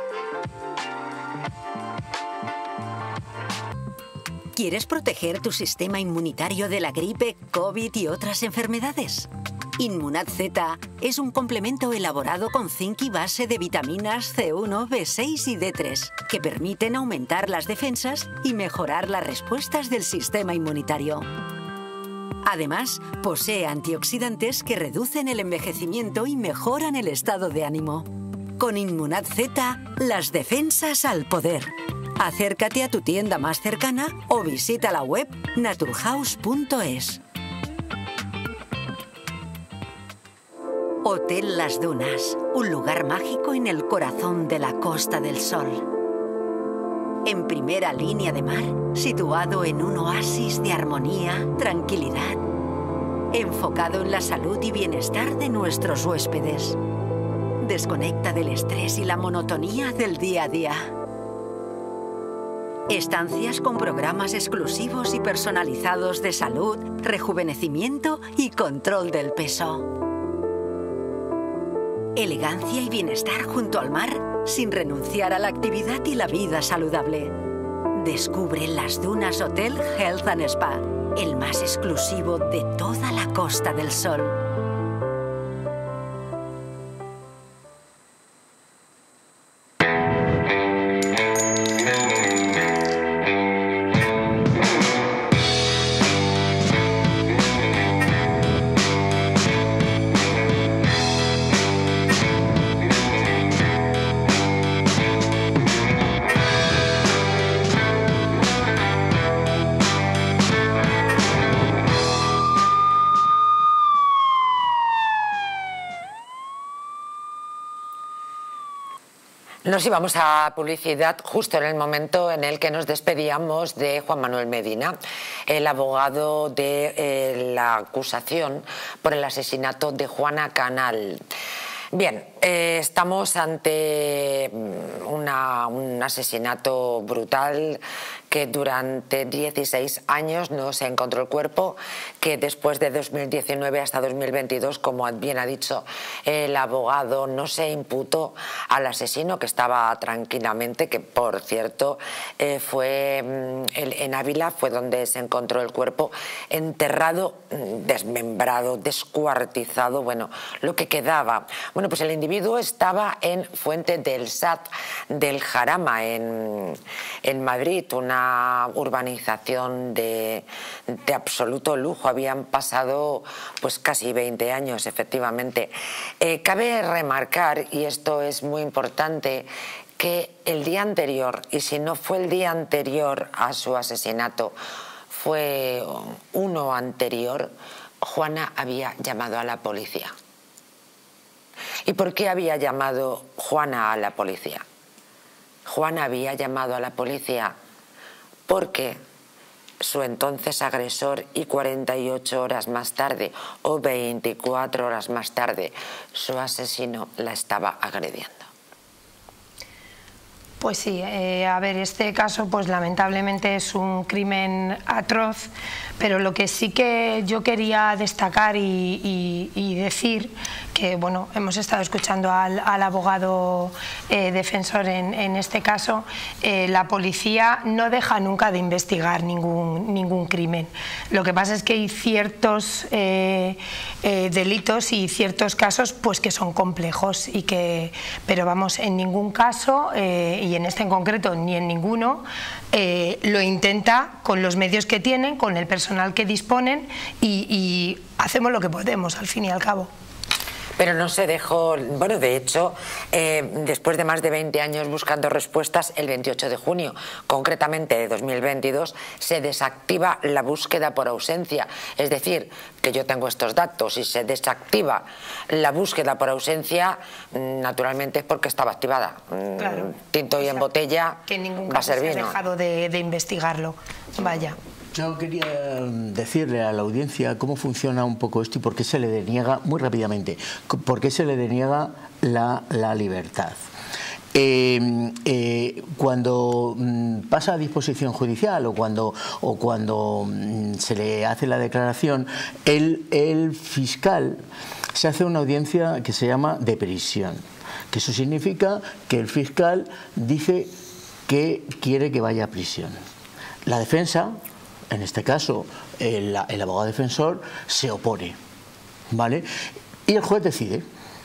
¿Quieres proteger tu sistema inmunitario de la gripe, COVID y otras enfermedades? Inmunad Z es un complemento elaborado con zinc y base de vitaminas ce uno, be seis y de tres, que permiten aumentar las defensas y mejorar las respuestas del sistema inmunitario. Además, posee antioxidantes que reducen el envejecimiento y mejoran el estado de ánimo. Con Inmunad Z, las defensas al poder. Acércate a tu tienda más cercana o visita la web naturhaus punto es. Hotel Las Dunas, un lugar mágico en el corazón de la Costa del Sol. En primera línea de mar, situado en un oasis de armonía, tranquilidad, enfocado en la salud y bienestar de nuestros huéspedes. Desconecta del estrés y la monotonía del día a día. Estancias con programas exclusivos y personalizados de salud, rejuvenecimiento y control del peso. Elegancia y bienestar junto al mar, sin renunciar a la actividad y la vida saludable. Descubre Las Dunas Hotel Health and Spa, el más exclusivo de toda la Costa del Sol.
Nos íbamos a publicidad justo en el momento en el que nos despedíamos de Juan Manuel Medina, el abogado de eh, la acusación por el asesinato de Juana Canal. Bien, eh, estamos ante una, un asesinato brutal, que durante dieciséis años no se encontró el cuerpo, que después de dos mil diecinueve hasta dos mil veintidós, como bien ha dicho el abogado, no se imputó al asesino, que estaba tranquilamente, que por cierto eh, fue en Ávila, fue donde se encontró el cuerpo, enterrado, desmembrado, descuartizado, bueno, lo que quedaba. Bueno, pues el individuo estaba en Fuente del Sat del Jarama, en, en Madrid, una urbanización de, de absoluto lujo. Habían pasado pues casi veinte años, efectivamente. Eh, cabe remarcar, y esto es muy importante, que el día anterior, y si no fue el día anterior a su asesinato, fue uno anterior, Juana había llamado a la policía. ¿Y por qué había llamado Juana a la policía? Juana había llamado a la policía porque su entonces agresor, y cuarenta y ocho horas más tarde o veinticuatro horas más tarde su asesino, la estaba agrediendo.
Pues sí, eh, a ver, este caso pues lamentablemente es un crimen atroz, pero lo que sí que yo quería destacar y, y, y decir, que bueno, hemos estado escuchando al, al abogado eh, defensor en, en este caso, eh, la policía no deja nunca de investigar ningún, ningún crimen. Lo que pasa es que hay ciertos eh, eh, delitos y ciertos casos pues que son complejos, y que, pero vamos, en ningún caso, eh, y en este en concreto ni en ninguno, eh, lo intenta con los medios que tienen, con el personal que disponen, y, y hacemos lo que podemos al fin y al cabo.
Pero no se dejó, bueno, de hecho, eh, después de más de veinte años buscando respuestas, el veintiocho de junio, concretamente de dos mil veintidós, se desactiva la búsqueda por ausencia. Es decir, que yo tengo estos datos, y se desactiva la búsqueda por ausencia, naturalmente es porque estaba activada.
Claro.
Tinto y o sea, en botella
que en ningún
va a ser
caso se
vino.
ha dejado de, de investigarlo. Vaya.
Yo quería decirle a la audiencia cómo funciona un poco esto y por qué se le deniega, muy rápidamente, por qué se le deniega la, la libertad. Eh, eh, cuando mm, pasa a disposición judicial o cuando, o cuando mm, se le hace la declaración, el, el fiscal se hace una audiencia que se llama de prisión, que eso significa que el fiscal dice que quiere que vaya a prisión. La defensa, en este caso el, el abogado defensor, se opone, ¿vale? Y el juez decide.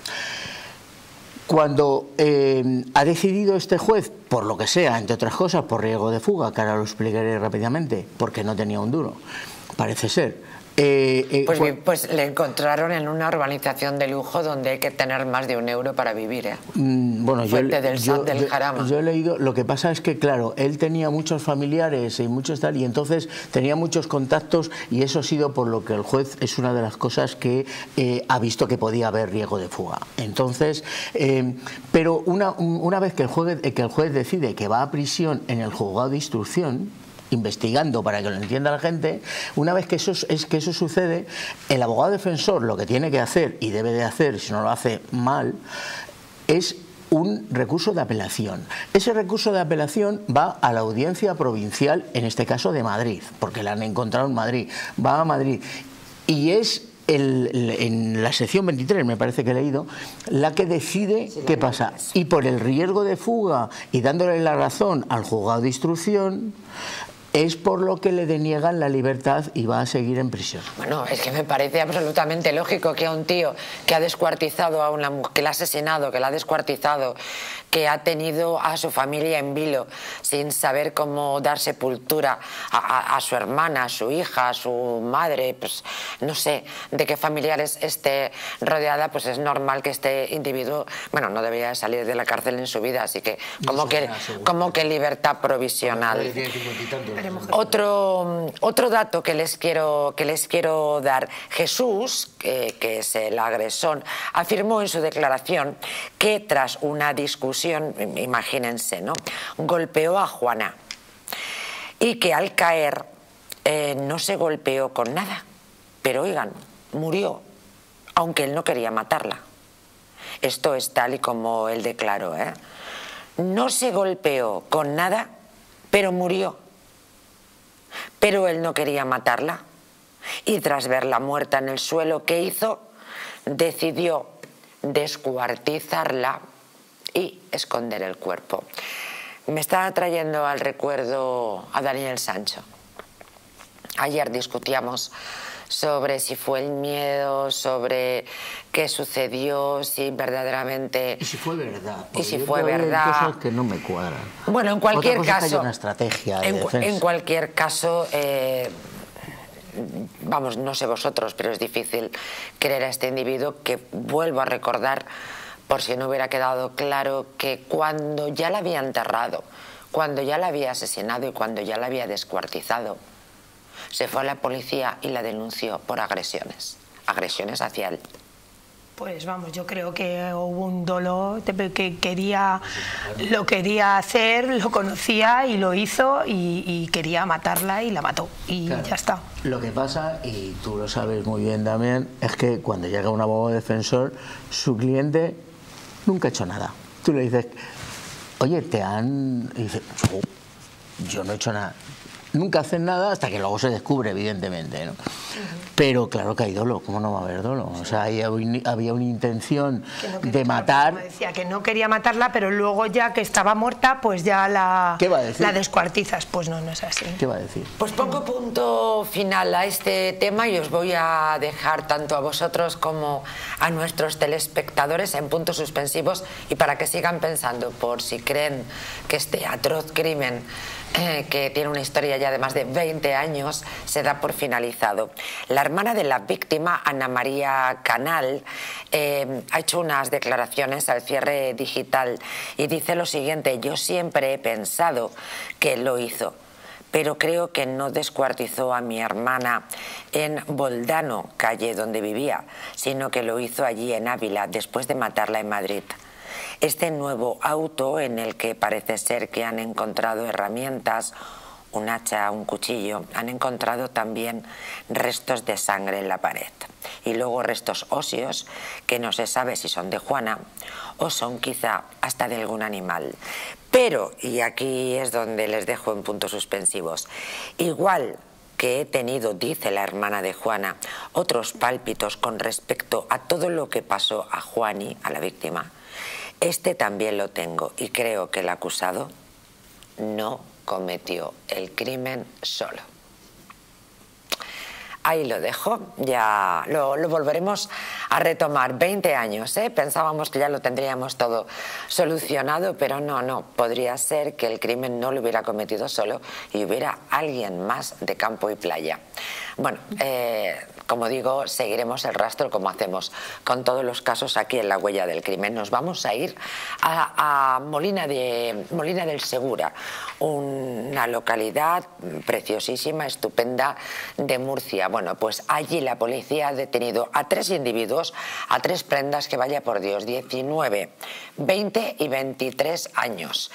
Cuando eh, ha decidido este juez, por lo que sea, entre otras cosas, por riesgo de fuga, que ahora lo explicaré rápidamente, porque no tenía un duro, parece ser. Eh, eh,
pues, bien, pues le encontraron en una urbanización de lujo donde hay que tener más de un euro para vivir, ¿eh?
Mm, bueno, yo,
del
yo,
del
yo,
Jarama.
yo he leído, lo que pasa es que claro, él tenía muchos familiares y muchos tal, y entonces tenía muchos contactos, y eso ha sido por lo que el juez, es una de las cosas que eh, ha visto que podía haber riesgo de fuga. Entonces, eh, pero una, una vez que el, juez, que el juez decide que va a prisión en el juzgado de instrucción, investigando para que lo entienda la gente, una vez que eso, es, que eso sucede, el abogado defensor lo que tiene que hacer, y debe de hacer, si no lo hace mal, es un recurso de apelación. Ese recurso de apelación va a la audiencia provincial, en este caso de Madrid, porque la han encontrado en Madrid, va a Madrid, y es El, el, en la sección veintitrés, me parece que he leído, la que decide sí, qué pasa. Y por el riesgo de fuga y dándole la razón al juzgado de instrucción, es por lo que le deniegan la libertad y va a seguir en prisión.
Bueno, es que me parece absolutamente lógico que a un tío que ha descuartizado a una mujer, que la ha asesinado, que la ha descuartizado, que ha tenido a su familia en vilo sin saber cómo dar sepultura a, a, a su hermana, a su hija, a su madre, pues no sé de qué familiares esté rodeada, pues es normal que este individuo, bueno, no debería salir de la cárcel en su vida, así que como que, como que libertad provisional. Otro, otro dato que les quiero, que les quiero dar. Jesús, que, que es el agresor, afirmó en su declaración que tras una discusión, imagínense, ¿no?, golpeó a Juana, y que al caer eh, no se golpeó con nada, pero oigan, murió, aunque él no quería matarla. Esto es tal y como él declaró, ¿eh? No se golpeó con nada, pero murió. Pero él no quería matarla, y tras verla muerta en el suelo, ¿qué hizo? Decidió descuartizarla y esconder el cuerpo. Me está trayendo al recuerdo a Daniel Sancho. Ayer discutíamos sobre si fue el miedo, sobre qué sucedió, si verdaderamente...
Y si fue verdad.
Y si fue verdad.
Hay cosas que no me cuadran.
Bueno, en cualquier
Otra cosa
caso...
Es que hay una estrategia de
en,
defensa.
En cualquier caso... Eh, vamos, no sé vosotros, pero es difícil creer a este individuo, que vuelvo a recordar, por si no hubiera quedado claro, que cuando ya la había enterrado, cuando ya la había asesinado y cuando ya la había descuartizado, se fue a la policía y la denunció por agresiones, agresiones hacia él.
Pues vamos, yo creo que hubo un dolor, que quería, lo quería hacer, lo conocía y lo hizo, y, y quería matarla y la mató, y claro, ya está.
Lo que pasa, y tú lo sabes muy bien también, es que cuando llega un abogado defensor, su cliente nunca ha hecho nada. Tú le dices, oye, te han... Y dice, yo, yo no he hecho nada. Nunca hacen nada hasta que luego se descubre, evidentemente, ¿no? Uh-huh. Pero claro que hay dolo, ¿cómo no va a haber dolo? O sea, había, había una intención
no
de matar...
Decía que no quería matarla, pero luego ya que estaba muerta, pues ya la,
¿Qué va a decir?
la descuartizas. Pues no, no es así.
¿Qué va a decir?
Pues pongo punto final a este tema y os voy a dejar tanto a vosotros como a nuestros telespectadores en puntos suspensivos y para que sigan pensando por si creen que este atroz crimen eh, que tiene una historia ya de más de veinte años se da por finalizado. La hermana de la víctima, Ana María Canal, eh, ha hecho unas declaraciones al cierre digital y dice lo siguiente: yo siempre he pensado que lo hizo, pero creo que no descuartizó a mi hermana en Boldano, calle donde vivía, sino que lo hizo allí en Ávila, después de matarla en Madrid. Este nuevo auto, en el que parece ser que han encontrado herramientas, un hacha, un cuchillo, han encontrado también restos de sangre en la pared. Y luego restos óseos que no se sabe si son de Juana o son quizá hasta de algún animal. Pero, y aquí es donde les dejo en puntos suspensivos, igual que he tenido, dice la hermana de Juana, otros pálpitos con respecto a todo lo que pasó a Juani, a la víctima, este también lo tengo y creo que el acusado no cometió el crimen solo. Ahí lo dejo, ya lo, lo volveremos a retomar. veinte años, ¿eh? Pensábamos que ya lo tendríamos todo solucionado, pero no, no. Podría ser que el crimen no lo hubiera cometido solo y hubiera alguien más de campo y playa. Bueno, eh, como digo, seguiremos el rastro como hacemos con todos los casos aquí en La Huella del Crimen. Nos vamos a ir a, a Molina, de, Molina del Segura, una localidad preciosísima, estupenda de Murcia. Bueno, pues allí la policía ha detenido a tres individuos, a tres prendas que, vaya por Dios, diecinueve, veinte y veintitrés años.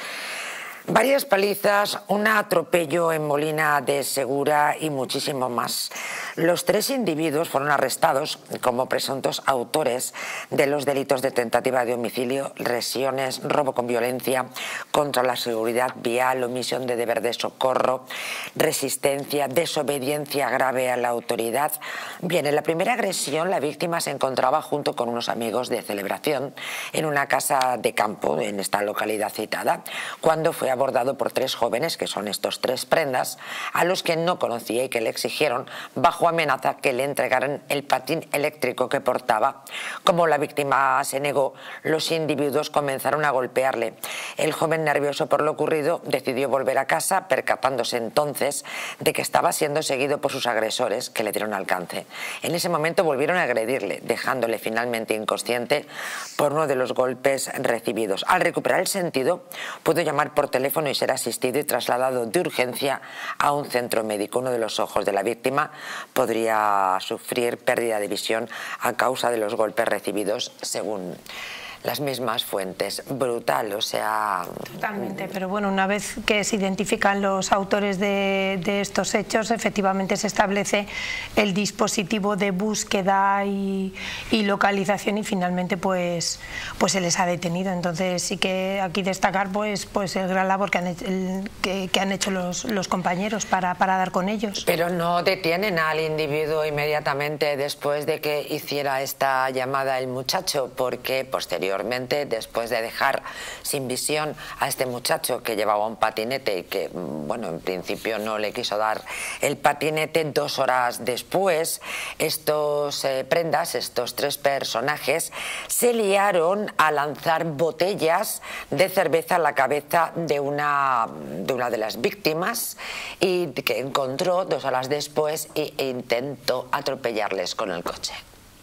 Varias palizas, un atropello en Molina de Segura y muchísimo más. Los tres individuos fueron arrestados como presuntos autores de los delitos de tentativa de homicidio, lesiones, robo con violencia contra la seguridad vial, omisión de deber de socorro, resistencia, desobediencia grave a la autoridad. Bien, en la primera agresión la víctima se encontraba junto con unos amigos de celebración en una casa de campo en esta localidad citada, cuando fue abordado por tres jóvenes, que son estos tres prendas, a los que no conocía y que le exigieron, bajo amenaza, que le entregaran el patín eléctrico que portaba. Como la víctima se negó, los individuos comenzaron a golpearle. El joven, nervioso por lo ocurrido, decidió volver a casa, percatándose entonces de que estaba siendo seguido por sus agresores, que le dieron alcance. En ese momento volvieron a agredirle, dejándole finalmente inconsciente por uno de los golpes recibidos. Al recuperar el sentido, pudo llamar por teléfono y ser asistido y trasladado de urgencia a un centro médico. Uno de los ojos de la víctima podría sufrir pérdida de visión a causa de los golpes recibidos, según las mismas fuentes. Brutal, o sea...
Totalmente, pero bueno, una vez que se identifican los autores de, de estos hechos, efectivamente se establece el dispositivo de búsqueda y, y localización y finalmente pues, pues se les ha detenido. Entonces sí que aquí destacar pues, pues el gran labor que han hecho, el, que, que han hecho los, los compañeros para, para dar con ellos.
Pero no detienen al individuo inmediatamente después de que hiciera esta llamada el muchacho, porque posteriormente Posteriormente, después de dejar sin visión a este muchacho que llevaba un patinete y que, bueno, en principio no le quiso dar el patinete, dos horas después, estos eh, prendas, estos tres personajes, se liaron a lanzar botellas de cerveza a la cabeza de una de, una de las víctimas y que encontró dos horas después e intentó atropellarles con el coche.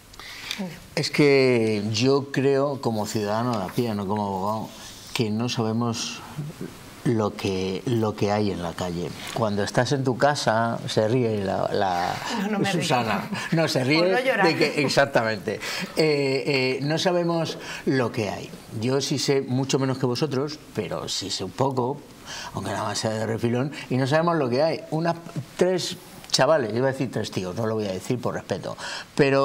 Es que yo creo, como ciudadano de a pie, no como abogado, que no sabemos lo que, lo que hay en la calle. Cuando estás en tu casa, se ríe la, la
no, no
Susana. No, se ríe de que, exactamente. Eh, eh, no sabemos lo que hay. Yo sí sé mucho menos que vosotros, pero sí sé un poco, aunque nada más sea de refilón, y no sabemos lo que hay. Unas tres chavales, iba a decir tres tíos, no lo voy a decir por respeto, pero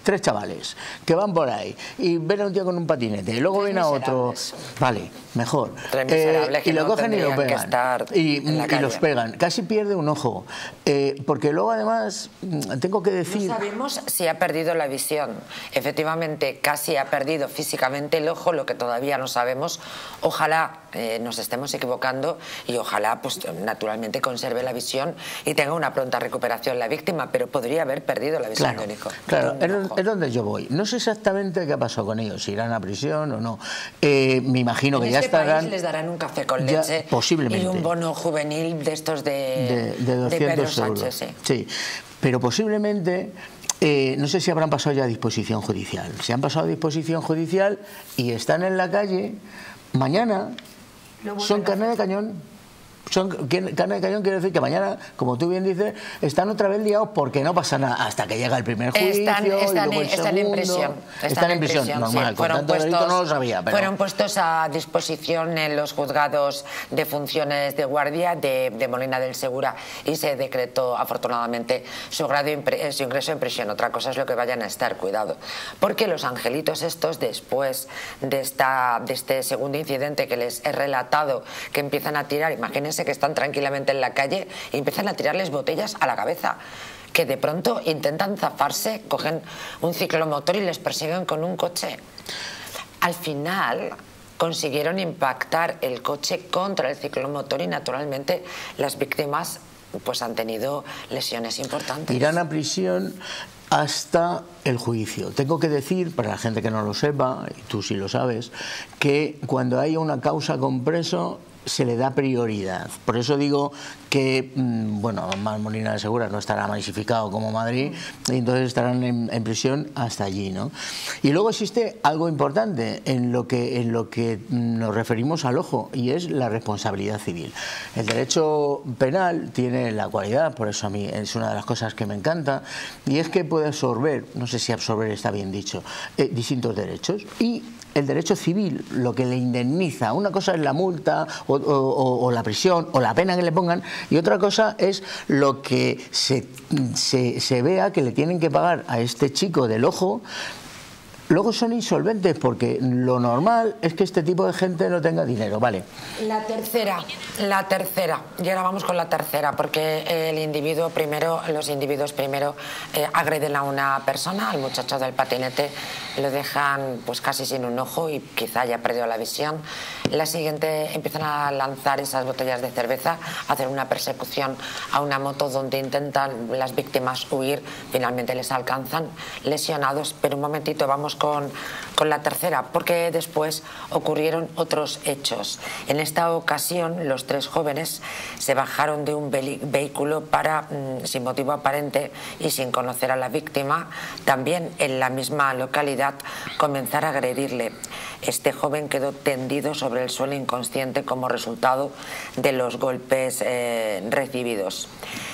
tres chavales que van por ahí y ven a un tío con un patinete y luego ven a otro, vale, mejor, eh, y lo cogen y lo pegan y, y los pegan, casi pierde un ojo, eh, porque luego además tengo que decir...
No sabemos si ha perdido la visión, efectivamente casi ha perdido físicamente el ojo, lo que todavía no sabemos, ojalá eh, nos estemos equivocando y ojalá pues naturalmente conserve la visión y tenga una pronta recuperación la víctima, pero podría haber perdido la visión
claro,
de un hijo.
Claro, es, es donde yo voy. No sé exactamente qué ha pasado con ellos, si irán a prisión o no. Eh, me imagino que
en
ya
este
estarán...
país les darán un café con
ya,
leche
posiblemente.
Y un bono juvenil de estos de,
de, de doscientos
de Pedro
euros.
Sánchez. Sí.
Sí, pero posiblemente... Eh, no sé si habrán pasado ya a disposición judicial. Si han pasado a disposición judicial y están en la calle, mañana son carne de cañón. Son carne de cañón, quiere decir que mañana, como tú bien dices, están otra vez liados porque no pasa nada hasta que llega el primer juicio.
Están, están,
y luego el
están
segundo.
en prisión. Están,
están en
en
prisión,
prisión
normal,
sí.
con tanto puestos, delito no lo sabía. Pero...
Fueron puestos a disposición en los juzgados de funciones de guardia de, de Molina del Segura y se decretó afortunadamente su, grado, su ingreso en prisión. Otra cosa es lo que vayan a estar, cuidado. Porque los angelitos estos, después de, esta, de este segundo incidente que les he relatado, que empiezan a tirar, imagínense que están tranquilamente en la calle y empiezan a tirarles botellas a la cabeza, que de pronto intentan zafarse, cogen un ciclomotor y les persiguen con un coche. Al final consiguieron impactar el coche contra el ciclomotor y naturalmente las víctimas pues han tenido lesiones importantes.
Irán a prisión hasta el juicio. Tengo que decir, para la gente que no lo sepa, y tú sí lo sabes, que cuando haya una causa con preso se le da prioridad. Por eso digo que, bueno, más Molina de Segura no estará masificado como Madrid y entonces estarán en, en prisión hasta allí, ¿no? Y luego existe algo importante en lo que en lo que nos referimos al ojo y es la responsabilidad civil. El derecho penal tiene la cualidad, por eso a mí es una de las cosas que me encanta, y es que puede absorber, no sé si absorber está bien dicho, eh, distintos derechos. Y el derecho civil, lo que le indemniza, una cosa es la multa o, o, o la prisión o la pena que le pongan, y otra cosa es lo que se, se, se vea que le tienen que pagar a este chico del ojo. Luego son insolventes porque lo normal es que este tipo de gente no tenga dinero, ¿vale?
La tercera, la tercera, y ahora vamos con la tercera, porque el individuo primero, los individuos primero eh, agreden a una persona, al muchacho del patinete, lo dejan pues casi sin un ojo y quizá haya perdido la visión. La siguiente empiezan a lanzar esas botellas de cerveza, a hacer una persecución a una moto donde intentan las víctimas huir, finalmente les alcanzan lesionados, pero un momentito, vamos con, con la tercera, porque después ocurrieron otros hechos. En esta ocasión los tres jóvenes se bajaron de un vehículo para, mmm, sin motivo aparente y sin conocer a la víctima, también en la misma localidad, comenzar a agredirle. Este joven quedó tendido sobre el suelo inconsciente como resultado de los golpes eh, recibidos.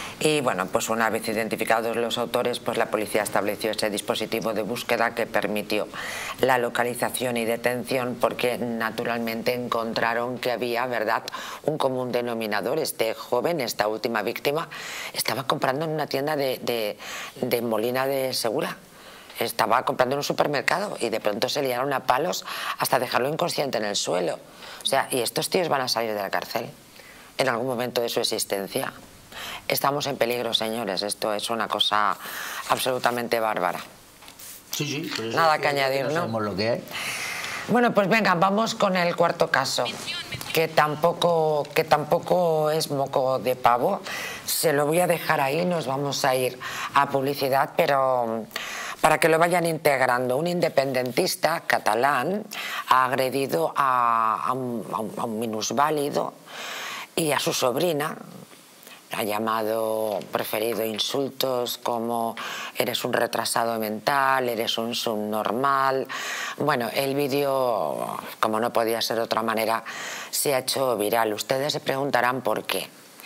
Y bueno, pues una vez identificados los autores, pues la policía estableció ese dispositivo de búsqueda que permitió la localización y detención, porque naturalmente encontraron que había, ¿verdad?, un común denominador. Este joven, esta última víctima, estaba comprando en una tienda de, de, de Molina de Segura. Estaba comprando en un supermercado y de pronto se liaron a palos hasta dejarlo inconsciente en el suelo. O sea, y estos tíos van a salir de la cárcel en algún momento de su existencia. Estamos en peligro, señores. Esto es una cosa absolutamente bárbara.
Sí, sí. Pero
nada
que,
que añadir,
no
¿no?
Sabemos lo que hay.
Bueno, pues venga, vamos con el cuarto caso, que tampoco, que tampoco es moco de pavo. Se lo voy a dejar ahí, nos vamos a ir a publicidad, pero para que lo vayan integrando. Un independentista catalán ha agredido a, a, un, a, un, a un minusválido y a su sobrina. Ha llamado, preferido insultos como eres un retrasado mental, eres un subnormal. Bueno, el vídeo, como no podía ser de otra manera, se ha hecho viral. Ustedes se preguntarán por qué.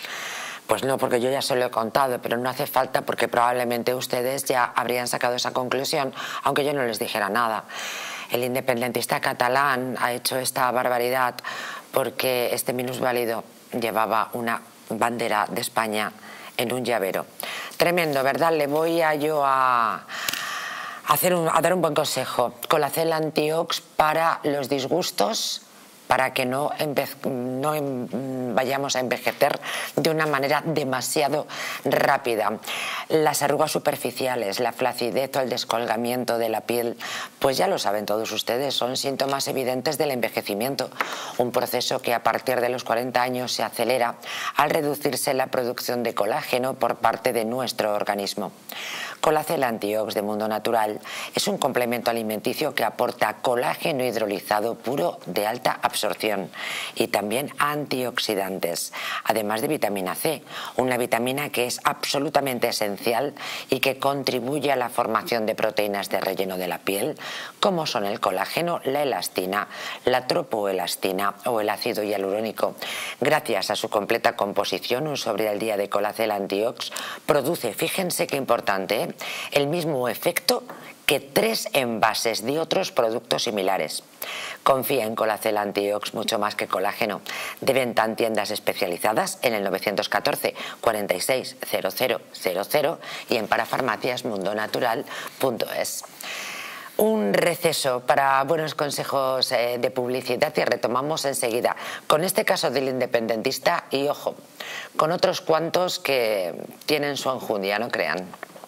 Pues no, porque yo ya se lo he contado, pero no hace falta porque probablemente ustedes ya habrían sacado esa conclusión, aunque yo no les dijera nada. El independentista catalán ha hecho esta barbaridad porque este minusválido llevaba una bandera de España en un llavero. Tremendo, ¿verdad? Le voy a yo a, hacer un, a dar un buen consejo. Colacel Antiox para los disgustos, para que no, no vayamos a envejecer de una manera demasiado rápida. Las arrugas superficiales, la flacidez o el descolgamiento de la piel, pues ya lo saben todos ustedes, son síntomas evidentes del envejecimiento, un proceso que a partir de los cuarenta años se acelera al reducirse la producción de colágeno por parte de nuestro organismo. Colacel Antiox de Mundo Natural es un complemento alimenticio que aporta colágeno hidrolizado puro de alta absorción y también antioxidantes, además de vitamina C, una vitamina que es absolutamente esencial y que contribuye a la formación de proteínas de relleno de la piel, como son el colágeno, la elastina, la tropoelastina o el ácido hialurónico. Gracias a su completa composición, un sobre al día de Colacel Antiox produce, fíjense qué importante, ¿eh? el mismo efecto que tres envases de otros productos similares. Confía en Colacel Antiox mucho más que colágeno. De venta en tiendas especializadas en el novecientos catorce, cuarenta y seis, cero cero cero cero y en parafarmacias mundo natural punto es. Un receso para buenos consejos eh, de publicidad y retomamos enseguida con este caso del independentista y, ojo, con otros cuantos que tienen su enjundia, no crean.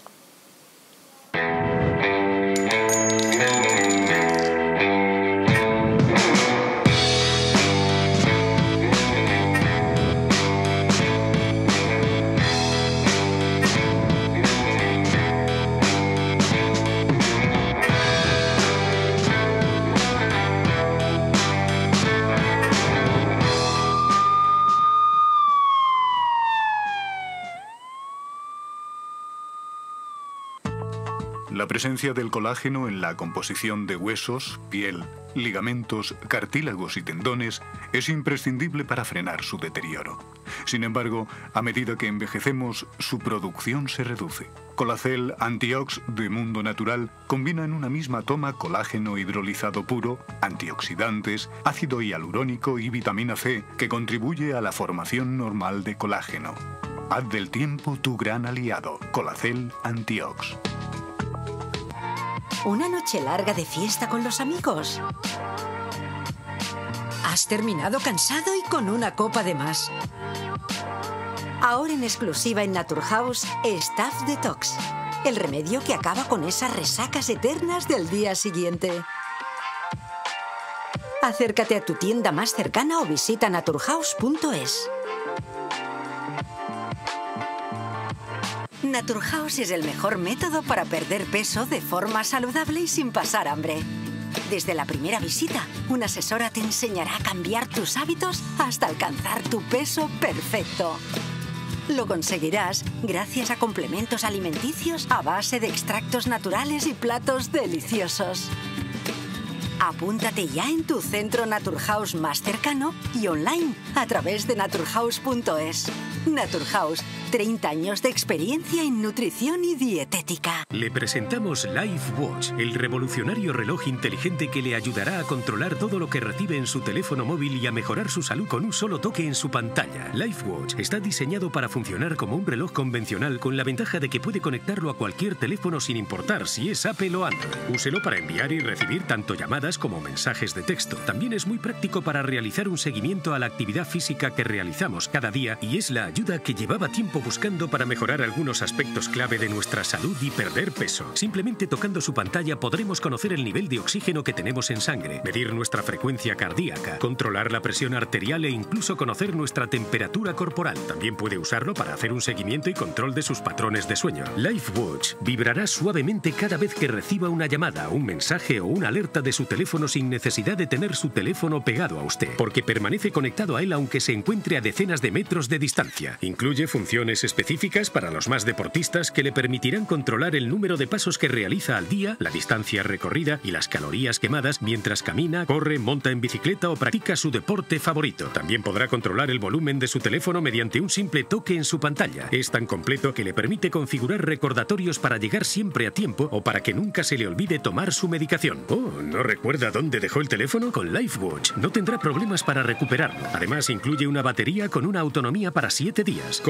La presencia del colágeno en la composición de huesos, piel, ligamentos, cartílagos y tendones es imprescindible para frenar su deterioro. Sin embargo, a medida que envejecemos, su producción se reduce. Colacel Antiox de Mundo Natural combina en una misma toma colágeno hidrolizado puro, antioxidantes, ácido hialurónico y vitamina C, que contribuye a la formación normal de colágeno. Haz del tiempo tu gran aliado. Colacel Antiox.
¿Una noche larga de fiesta con los amigos? ¿Has terminado cansado y con una copa de más? Ahora en exclusiva en Naturhaus, Staph Detox, el remedio que acaba con esas resacas eternas del día siguiente. Acércate a tu tienda más cercana o visita naturhaus punto es. Naturhaus es el mejor método para perder peso de forma saludable y sin pasar hambre. Desde la primera visita, una asesora te enseñará a cambiar tus hábitos hasta alcanzar tu peso perfecto. Lo conseguirás gracias a complementos alimenticios a base de extractos naturales y platos deliciosos. Apúntate ya en tu centro Naturhaus más cercano y online a través de naturhaus punto es. Naturhaus, treinta años de experiencia en nutrición y dietética.
Le presentamos LifeWatch, el revolucionario reloj inteligente que le ayudará a controlar todo lo que recibe en su teléfono móvil y a mejorar su salud con un solo toque en su pantalla. LifeWatch está diseñado para funcionar como un reloj convencional con la ventaja de que puede conectarlo a cualquier teléfono sin importar si es Apple o Android. Úselo para enviar y recibir tanto llamadas como mensajes de texto. También es muy práctico para realizar un seguimiento a la actividad física que realizamos cada día y es la ayuda que llevaba tiempo buscando para mejorar algunos aspectos clave de nuestra salud y perder peso. Simplemente tocando su pantalla podremos conocer el nivel de oxígeno que tenemos en sangre, medir nuestra frecuencia cardíaca, controlar la presión arterial e incluso conocer nuestra temperatura corporal. También puede usarlo para hacer un seguimiento y control de sus patrones de sueño. LifeWatch vibrará suavemente cada vez que reciba una llamada, un mensaje o una alerta de su teléfono sin necesidad de tener su teléfono pegado a usted, porque permanece conectado a él aunque se encuentre a decenas de metros de distancia. Incluye funciones específicas para los más deportistas que le permitirán controlar el número de pasos que realiza al día, la distancia recorrida y las calorías quemadas mientras camina, corre, monta en bicicleta o practica su deporte favorito. También podrá controlar el volumen de su teléfono mediante un simple toque en su pantalla. Es tan completo que le permite configurar recordatorios para llegar siempre a tiempo o para que nunca se le olvide tomar su medicación. Oh, ¿no recuerda dónde dejó el teléfono? Con LifeWatch no tendrá problemas para recuperarlo. Además, incluye una batería con una autonomía para siete días. Compara eso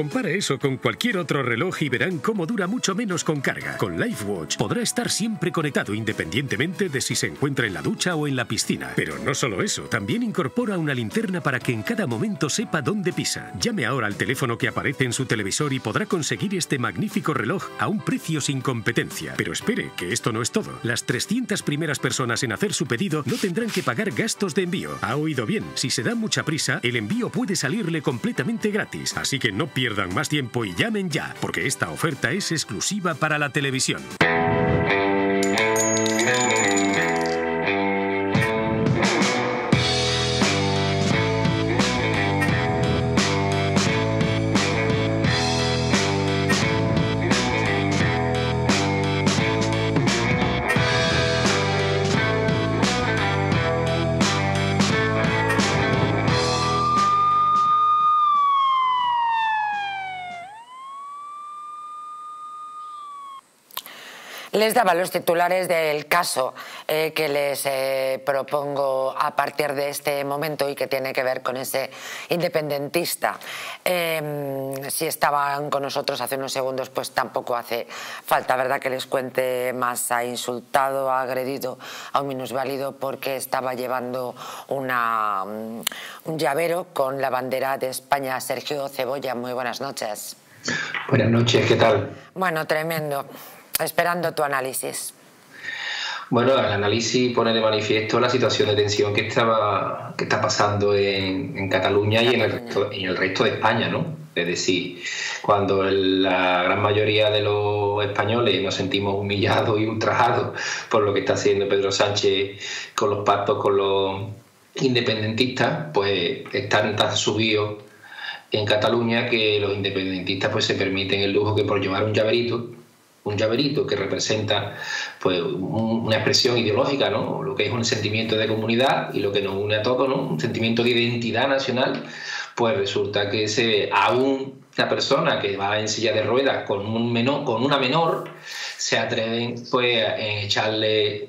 eso con cualquier otro reloj y verán cómo dura mucho menos con carga. Con LifeWatch podrá estar siempre conectado independientemente de si se encuentra en la ducha o en la piscina. Pero no solo eso, también incorpora una linterna para que en cada momento sepa dónde pisa. Llame ahora al teléfono que aparece en su televisor y podrá conseguir este magnífico reloj a un precio sin competencia. Pero espere, que esto no es todo. Las trescientas primeras personas en hacer su pedido no tendrán que pagar gastos de envío. ¿Ha oído bien? Si se da mucha prisa, el envío puede salirle completamente gratis. Así que no pierdan más tiempo y llamen ya, porque esta oferta es exclusiva para la televisión.
Les daba los titulares del caso eh, que les eh, propongo a partir de este momento y que tiene que ver con ese independentista. Eh, si estaban con nosotros hace unos segundos, pues tampoco hace falta, ¿verdad?, que les cuente más. Ha insultado, ha agredido a un minusválido porque estaba llevando una, un llavero con la bandera de España. Sergio Cebolla, muy buenas noches.
Buenas noches, ¿qué tal?
Bueno, tremendo. Esperando tu análisis.
Bueno, el análisis pone de manifiesto la situación de tensión que estaba que está pasando en, en Cataluña y en el, resto, en el resto de España, ¿no? Es decir, cuando el, la gran mayoría de los españoles nos sentimos humillados y ultrajados por lo que está haciendo Pedro Sánchez con los pactos con los independentistas, pues están tan subidos en Cataluña que los independentistas pues se permiten el lujo que por llevar un llaverito un llaverito que representa pues una expresión ideológica, ¿no? Lo que es un sentimiento de comunidad y lo que nos une a todos, ¿no? Un sentimiento de identidad nacional, pues resulta que se, aún una persona que va en silla de ruedas con un menor, con una menor, se atreven pues a echarle,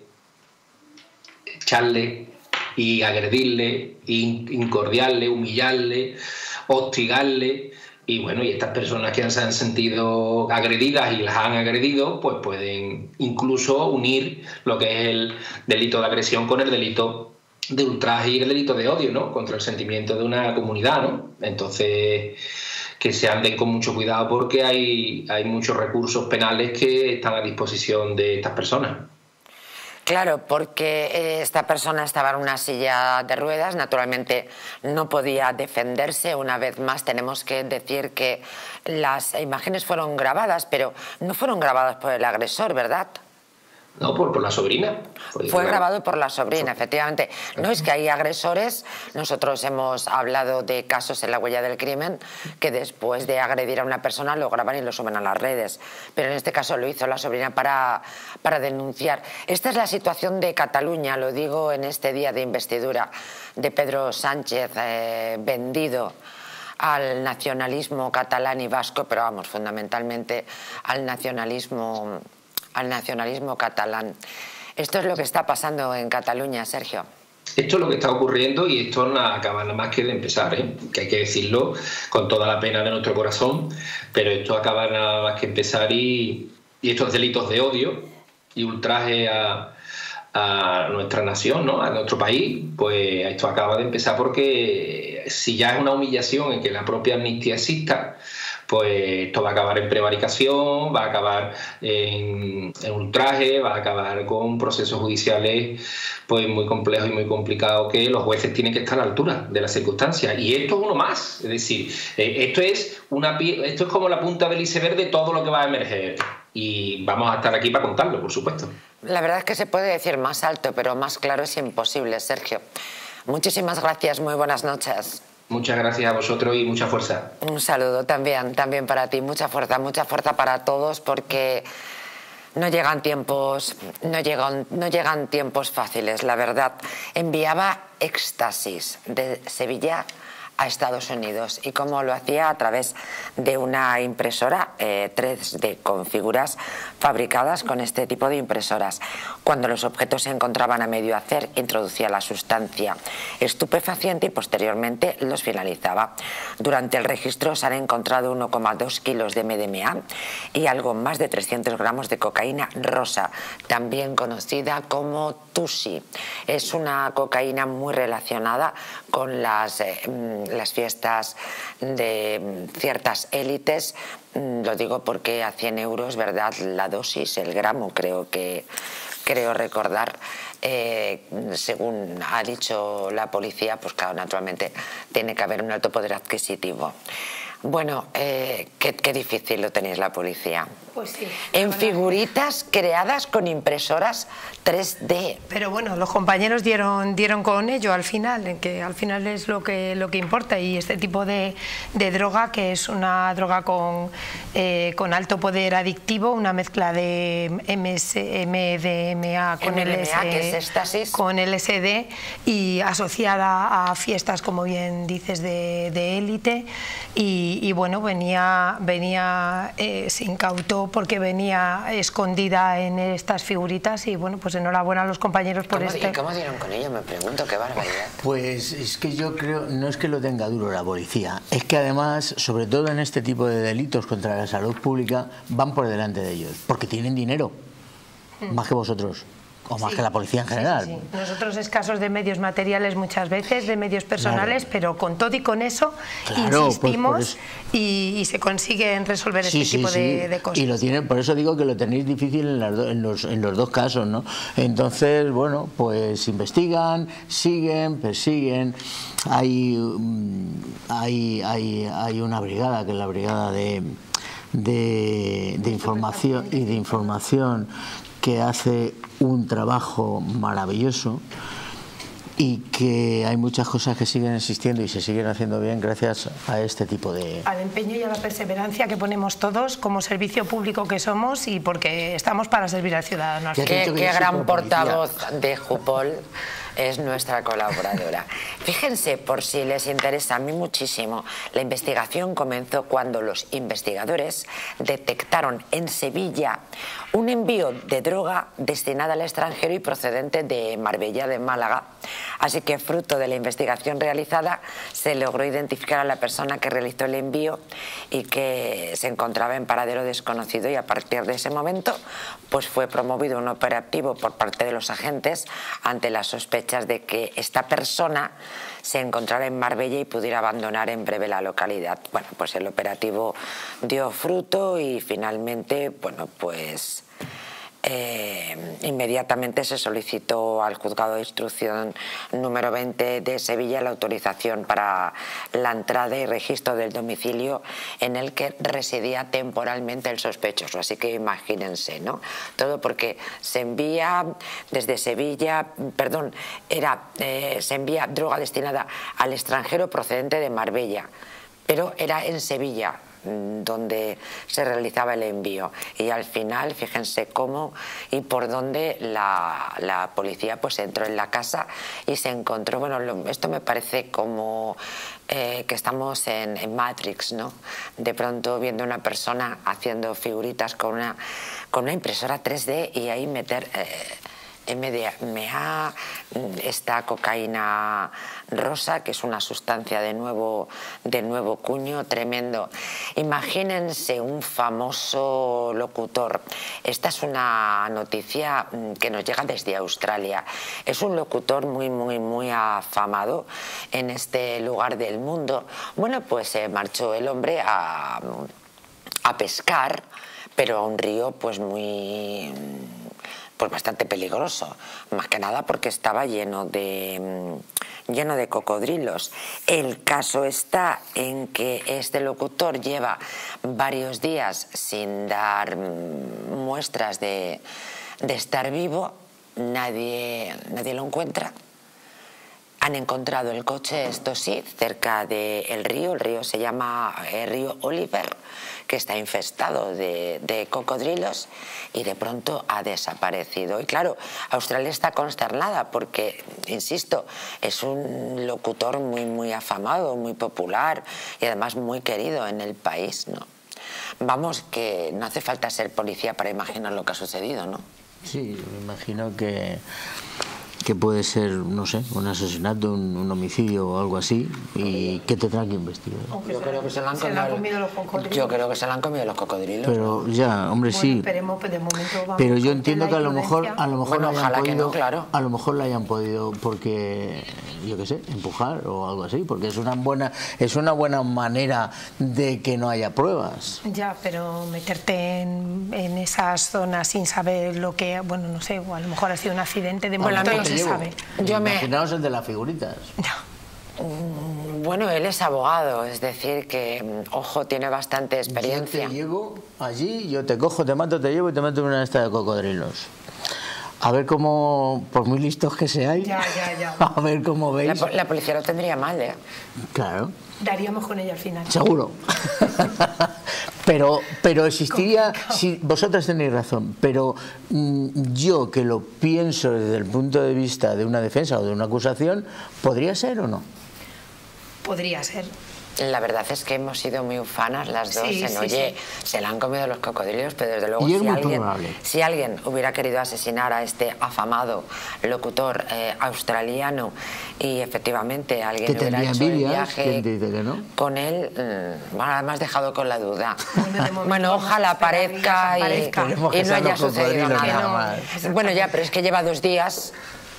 echarle y agredirle, incordiarle, humillarle, hostigarle. Y bueno, y estas personas que se han sentido agredidas y las han agredido, pues pueden incluso unir lo que es el delito de agresión con el delito de ultraje y el delito de odio, ¿no? Contra el sentimiento de una comunidad, ¿no? Entonces, que se anden con mucho cuidado porque hay, hay muchos recursos penales que están a disposición de estas personas.
Claro, porque esta persona estaba en una silla de ruedas, naturalmente no podía defenderse. Una vez más tenemos que decir que las imágenes fueron grabadas, pero no fueron grabadas por el agresor, ¿verdad?
No, por, por la sobrina.
Fue, Fue grabado por la sobrina, efectivamente. No es que hay agresores, nosotros hemos hablado de casos en La Huella del Crimen que después de agredir a una persona lo graban y lo suben a las redes, pero en este caso lo hizo la sobrina para, para denunciar. Esta es la situación de Cataluña, lo digo en este día de investidura de Pedro Sánchez, eh, vendido al nacionalismo catalán y vasco, pero vamos, fundamentalmente al nacionalismo al nacionalismo catalán. Esto es lo que está pasando en Cataluña, Sergio.
Esto es lo que está ocurriendo y esto no acaba nada más que de empezar, ¿eh? Que hay que decirlo con toda la pena de nuestro corazón, pero esto acaba nada más que empezar y, y estos delitos de odio y ultraje a, a nuestra nación, ¿no? A nuestro país, pues esto acaba de empezar porque si ya es una humillación en que la propia amnistía exista, pues esto va a acabar en prevaricación, va a acabar en, en ultraje, va a acabar con procesos judiciales pues muy complejos y muy complicados que los jueces tienen que estar a la altura de las circunstancias. Y esto es uno más, es decir, eh, esto es una esto es como la punta del iceberg de todo lo que va a emerger. Y vamos a estar aquí para contarlo, por supuesto.
La verdad es que se puede decir más alto, pero más claro es imposible, Sergio. Muchísimas gracias, muy buenas noches.
Muchas gracias a vosotros y mucha fuerza.
Un saludo también, también para ti. Mucha fuerza, mucha fuerza para todos porque no llegan tiempos, no llegan, no llegan tiempos fáciles, la verdad. Enviaba éxtasis de Sevilla a Estados Unidos, y cómo lo hacía a través de una impresora eh, tres D con figuras fabricadas con este tipo de impresoras. Cuando los objetos se encontraban a medio hacer, introducía la sustancia estupefaciente y posteriormente los finalizaba. Durante el registro se han encontrado uno coma dos kilos de M D M A y algo más de trescientos gramos de cocaína rosa, también conocida como Tusi. Es una cocaína muy relacionada con las, eh, las fiestas de ciertas élites. Lo digo porque a cien euros, ¿verdad?, la dosis, el gramo, creo que creo recordar, eh, según ha dicho la policía, pues claro, naturalmente tiene que haber un alto poder adquisitivo. Bueno, eh, qué, qué difícil lo tenéis la policía.
Pues sí.
En figuritas creadas con impresoras tres D.
Pero bueno, los compañeros dieron dieron con ello al final, que al final es lo que lo que importa. Y este tipo de, de droga, que es una droga con, eh, con alto poder adictivo, una mezcla de M D M A con,
M D M A, que es éxtasis,
con L S D, y asociada a fiestas, como bien dices, de, de élite. Y, y bueno, venía, venía eh, se incautó porque venía escondida en estas figuritas, y bueno, pues enhorabuena a los compañeros por
¿Cómo,
este...
¿Y cómo dieron con ello? Me pregunto, qué barbaridad.
Pues es que yo creo, no es que lo tenga duro la policía, es que además, sobre todo en este tipo de delitos contra la salud pública, van por delante de ellos, porque tienen dinero, mm. más que vosotros. O más sí, que la policía en general.
Sí, sí, sí. Nosotros escasos de medios materiales muchas veces, de medios personales, claro, pero con todo y con eso, claro, insistimos, pues eso. y, y se consiguen resolver sí, este sí, tipo sí. De, de cosas.
Y lo tienen, por eso digo que lo tenéis difícil en, las do, en, los, en los dos casos, ¿no? Entonces, bueno, pues investigan, siguen, persiguen. Hay, hay, hay, hay una brigada, que es la brigada de, de, de información y de información, que hace un trabajo maravilloso y que hay muchas cosas que siguen existiendo y se siguen haciendo bien gracias a este tipo de...
Al empeño y a la perseverancia que ponemos todos como servicio público que somos, y porque estamos para servir al ciudadano.
Qué, qué gran portavoz de Jupol es nuestra colaboradora. Fíjense, por si les interesa, a mí muchísimo, la investigación comenzó cuando los investigadores detectaron en Sevilla un envío de droga destinada al extranjero y procedente de Marbella, de Málaga. Así que, fruto de la investigación realizada, se logró identificar a la persona que realizó el envío y que se encontraba en paradero desconocido, y a partir de ese momento pues fue promovido un operativo por parte de los agentes ante las sospechas de que esta persona se encontrara en Marbella y pudiera abandonar en breve la localidad. Bueno, pues el operativo dio fruto y finalmente, bueno, pues Eh, inmediatamente se solicitó al Juzgado de Instrucción número veinte de Sevilla la autorización para la entrada y registro del domicilio en el que residía temporalmente el sospechoso. Así que imagínense, ¿no? Todo porque se envía desde Sevilla, perdón, era eh, se envía droga destinada al extranjero procedente de Marbella, pero era en Sevilla donde se realizaba el envío, y al final fíjense cómo y por dónde la, la policía pues entró en la casa y se encontró, bueno, lo, esto me parece como eh, que estamos en, en Matrix, ¿no? De pronto viendo una persona haciendo figuritas con una, con una impresora tres D y ahí meter eh, M D M A, esta cocaína rosa, que es una sustancia de nuevo, de nuevo cuño, tremendo. Imagínense un famoso locutor. Esta es una noticia que nos llega desde Australia. Es un locutor muy, muy, muy afamado en este lugar del mundo. Bueno, pues se marchó el hombre a, a pescar, pero a un río pues muy... pues bastante peligroso, más que nada porque estaba lleno de, lleno de cocodrilos. El caso está en que este locutor lleva varios días sin dar muestras de, de estar vivo, nadie, nadie lo encuentra. Han encontrado el coche, esto sí, cerca del río. El río se llama el río Oliver, que está infestado de, de cocodrilos, y de pronto ha desaparecido. Y claro, Australia está consternada porque, insisto, es un locutor muy, muy afamado, muy popular y además muy querido en el país, ¿no? Vamos, que no hace falta ser policía para imaginar lo que ha sucedido, ¿no?
Sí, me imagino que, que puede ser, no sé, un asesinato, un, un homicidio o algo así, y que tendrán que investigar.
Yo creo que se lo han comido, han comido los cocodrilos. Yo creo que se lo han comido los cocodrilos.
Pero ya, hombre,
bueno,
sí.
Esperemos, pero de momento vamos.
Pero yo entiendo que a lo mejor, a lo mejor
bueno,
la hayan
ojalá
podido,
que no, claro.
a lo mejor la hayan podido, porque yo qué sé, empujar o algo así, porque es una buena, es una buena manera de que no haya pruebas.
Ya, pero meterte en, en esas zonas sin saber lo que, bueno, no sé, o a lo mejor ha sido un accidente, de momento no se sabe.
Yo me...
Imaginaos el de las figuritas.
No. Bueno, él es abogado, es decir que, ojo, tiene bastante experiencia.
Yo te llevo allí, yo te cojo, te mato, te llevo y te meto en una esta de cocodrilos. A ver cómo, por muy listos que seáis,
ya, ya, ya.
A ver cómo veis.
La, la policía lo tendría mal, ¿eh?
Claro.
Daríamos con ella al final.
Seguro. pero, pero existiría, si vosotros tenéis razón, pero mmm, yo que lo pienso desde el punto de vista de una defensa o de una acusación, ¿podría ser o no?
Podría ser.
La verdad es que hemos sido muy ufanas las dos
sí,
en,
sí,
oye,
sí.
se la han comido los cocodrilos, pero desde luego
y es
si,
muy
alguien,
probable.
si alguien hubiera querido asesinar a este afamado locutor eh, australiano y efectivamente alguien
que
hubiera hecho
envidias,
el viaje
dice que no?
con él, mmm, bueno, me has dejado con la duda.
Bueno,
bueno ojalá aparezca y, y no haya sucedido nada. No, bueno, ya, pero es que lleva dos días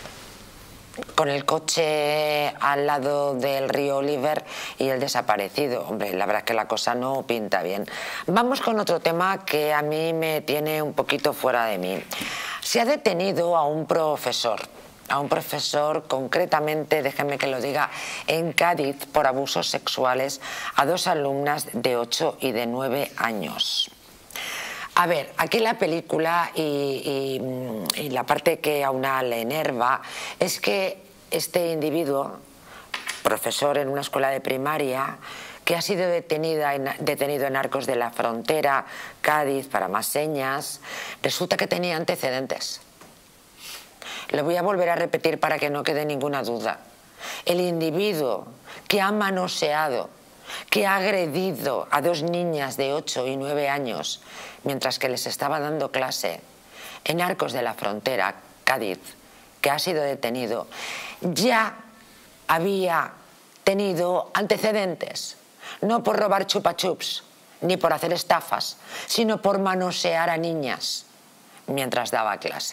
con el coche al lado del río Oliver y el desaparecido. Hombre, la verdad es que la cosa no pinta bien. Vamos con otro tema que a mí me tiene un poquito fuera de mí. Se ha detenido a un profesor, a un profesor concretamente, déjenme que lo diga, en Cádiz por abusos sexuales a dos alumnas de ocho y de nueve años. A ver, aquí la película y, y, y la parte que a una le enerva es que este individuo, profesor en una escuela de primaria, que ha sido detenida en, detenido en Arcos de la Frontera, Cádiz, para más señas, resulta que tenía antecedentes. Lo voy a volver a repetir para que no quede ninguna duda. El individuo que ha manoseado, que ha agredido a dos niñas de ocho y nueve años mientras que les estaba dando clase en Arcos de la Frontera, Cádiz, que ha sido detenido, ya había tenido antecedentes, no por robar chupa-chups ni por hacer estafas, sino por manosear a niñas mientras daba clase.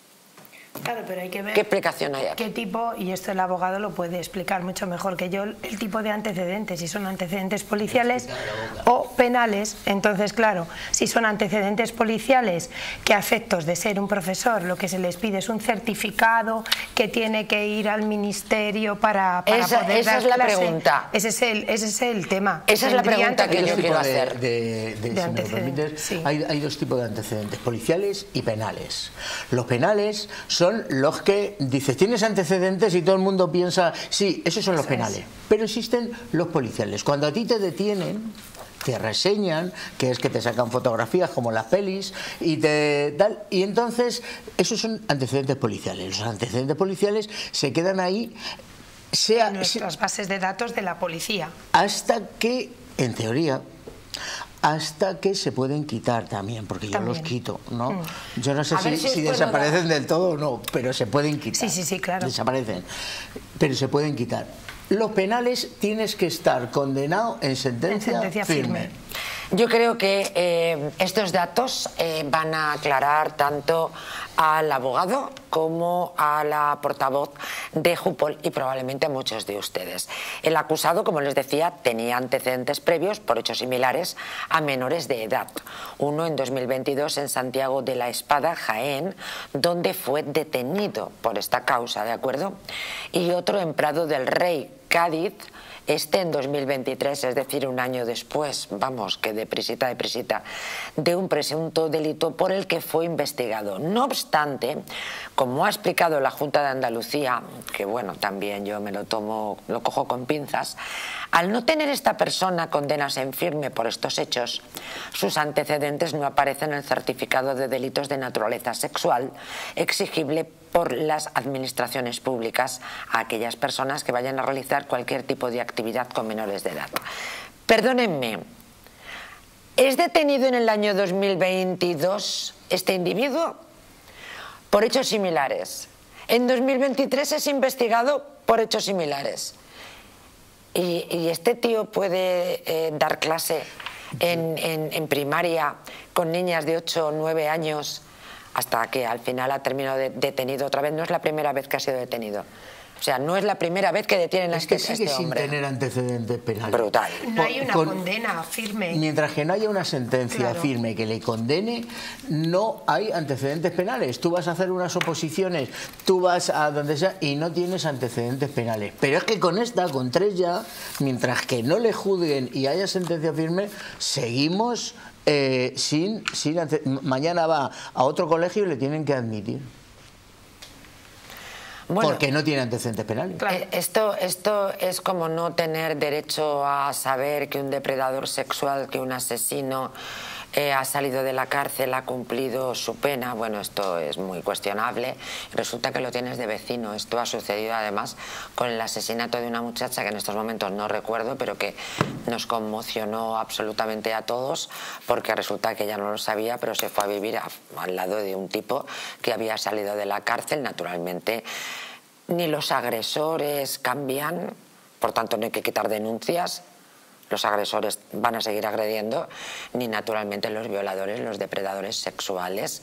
Claro, pero hay que ver
¿qué explicación hay aquí?
Qué tipo, y esto el abogado lo puede explicar mucho mejor que yo, el tipo de antecedentes, si son antecedentes policiales o penales. Entonces, claro, si son antecedentes policiales, que a efectos de ser un profesor lo que se les pide es un certificado que tiene que ir al ministerio para, para
esa,
poder
esa
dar
es la
clase.
pregunta.
Ese es el, ese es el tema.
Esa es la pregunta que yo quiero
de,
hacer.
De, de, de,
de
si me lo permites,
sí.
hay, hay dos tipos de antecedentes, policiales y penales. Los penales son los que dices, tienes antecedentes y todo el mundo piensa, sí, esos son los
Eso
penales.
es.
Pero existen los policiales. Cuando a ti te detienen, te reseñan, que es que te sacan fotografías como las pelis y te tal, y entonces esos son antecedentes policiales. Los antecedentes policiales se quedan ahí, sea
nuestras
se,
bases de datos de la policía,
hasta que, en teoría, hasta que se pueden quitar también, porque yo
también.
los quito, ¿no?
Mm.
Yo no sé
A
si,
ver si
si desaparecen del todo o no, pero se pueden quitar.
Sí, sí, sí, claro.
Desaparecen, pero se pueden quitar. Los penales tienes que estar condenado en sentencia,
en sentencia
firme.
firme.
Yo creo que eh, estos datos eh, van a aclarar tanto al abogado como a la portavoz de Jupol y probablemente a muchos de ustedes. El acusado, como les decía, tenía antecedentes previos por hechos similares a menores de edad. Uno en dos mil veintidós en Santiago de la Espada, Jaén, donde fue detenido por esta causa, ¿de acuerdo? Y otro en Prado del Rey, Cádiz, este en dos mil veintitrés, es decir, un año después, vamos, que deprisita, deprisita, de un presunto delito por el que fue investigado. No obstante, como ha explicado la Junta de Andalucía, que bueno, también yo me lo tomo, lo cojo con pinzas, al no tener esta persona condenas en firme por estos hechos, sus antecedentes no aparecen en el certificado de delitos de naturaleza sexual exigible por las administraciones públicas a aquellas personas que vayan a realizar cualquier tipo de actividad con menores de edad. Perdónenme, ¿es detenido en el año dos mil veintidós este individuo por hechos similares? En dos mil veintitrés es investigado por hechos similares. ¿Y, y este tío puede eh, dar clase en, en, en primaria con niñas de ocho o nueve años hasta que al final ha terminado de, detenido otra vez? No es la primera vez que ha sido detenido. O sea, no es la primera vez que detienen a este,
es que sigue
este hombre.
sin tener antecedentes penales.
Brutal.
No hay una
Con,
condena firme.
Mientras que no haya una sentencia
Claro.
firme que le condene, no hay antecedentes penales. Tú vas a hacer unas oposiciones, tú vas a donde sea y no tienes antecedentes penales. Pero es que con esta, con tres ya, mientras que no le juzguen y haya sentencia firme, seguimos eh, sin... sin mañana va a otro colegio y le tienen que admitir. Bueno, porque no tiene antecedentes penales.
Claro. Esto, esto es como no tener derecho a saber que un depredador sexual, que un asesino eh, ha salido de la cárcel, ha cumplido su pena. Bueno, esto es muy cuestionable. Resulta que lo tienes de vecino. Esto ha sucedido además con el asesinato de una muchacha que en estos momentos no recuerdo, pero que nos conmocionó absolutamente a todos, porque resulta que ella no lo sabía, pero se fue a vivir a, al lado de un tipo que había salido de la cárcel. Naturalmente, ni los agresores cambian, por tanto no hay que quitar denuncias, los agresores van a seguir agrediendo, ni naturalmente los violadores, los depredadores sexuales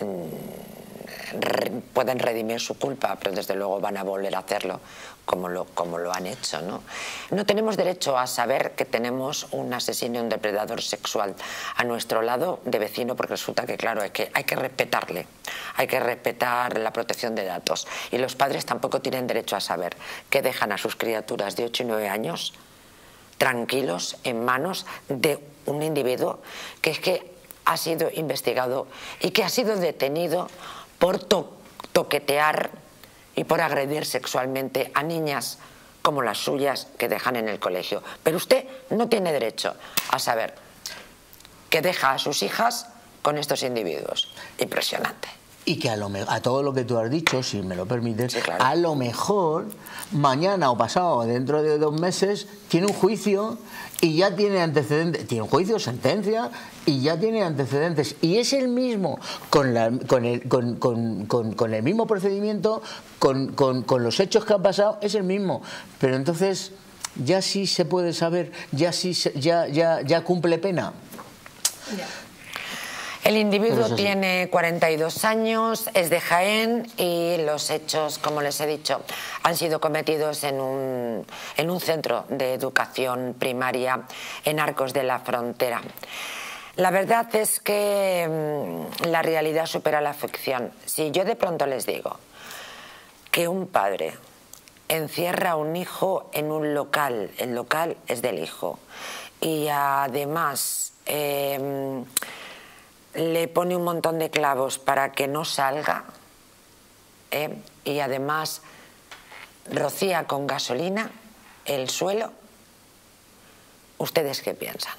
re, pueden redimir su culpa, pero desde luego van a volver a hacerlo como lo, como lo han hecho, ¿no? No tenemos derecho a saber que tenemos un asesino y un depredador sexual a nuestro lado de vecino, porque resulta que, claro, hay que, hay que respetarle, hay que respetar la protección de datos. Y los padres tampoco tienen derecho a saber que dejan a sus criaturas de ocho y nueve años tranquilos en manos de un individuo que es que ha sido investigado y que ha sido detenido por to toquetear y por agredir sexualmente a niñas como las suyas que dejan en el colegio. Pero usted no tiene derecho a saber que deja a sus hijas con estos individuos. Impresionante.
Y que a, lo a todo lo que tú has dicho, si me lo permites,
sí, claro.
A lo mejor mañana o pasado o dentro de dos meses tiene un juicio y ya tiene antecedentes, tiene un juicio, sentencia y ya tiene antecedentes y es el mismo con, la, con, el, con, con, con, con el mismo procedimiento, con, con, con los hechos que han pasado, es el mismo. Pero entonces ya sí se puede saber, ya sí ya, ya, ya cumple pena.
Ya.
El individuo tiene cuarenta y dos años, es de Jaén y los hechos, como les he dicho, han sido cometidos en un, en un centro de educación primaria en Arcos de la Frontera. La verdad es que mmm, la realidad supera la ficción. Si yo de pronto les digo que un padre encierra a un hijo en un local, el local es del hijo, y además Eh, le pone un montón de clavos para que no salga, ¿eh? Y además rocía con gasolina el suelo, ¿ustedes qué piensan?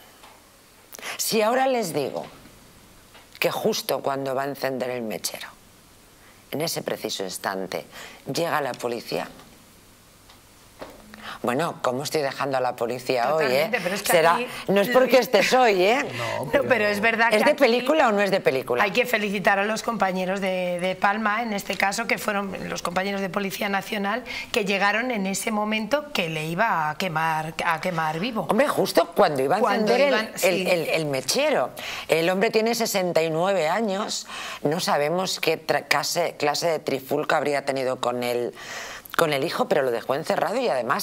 Si ahora les digo que justo cuando va a encender el mechero, en ese preciso instante, llega la policía. Bueno, ¿cómo estoy dejando a la policía
Totalmente,
hoy, eh?
Pero es que
Será,
aquí...
no es porque estés hoy, ¿eh?
No,
pero, no, pero es verdad que
¿Es de
aquí
película o no es de película?
Hay que felicitar a los compañeros de, de Palma, en este caso, que fueron los compañeros de Policía Nacional, que llegaron en ese momento que le iba a quemar, a quemar vivo.
Hombre, justo cuando iba a
Cuando
encender
iban,
el,
sí.
el, el, el mechero. El hombre tiene sesenta y nueve años, no sabemos qué clase, clase de trifulca habría tenido con el, con el hijo, pero lo dejó encerrado y además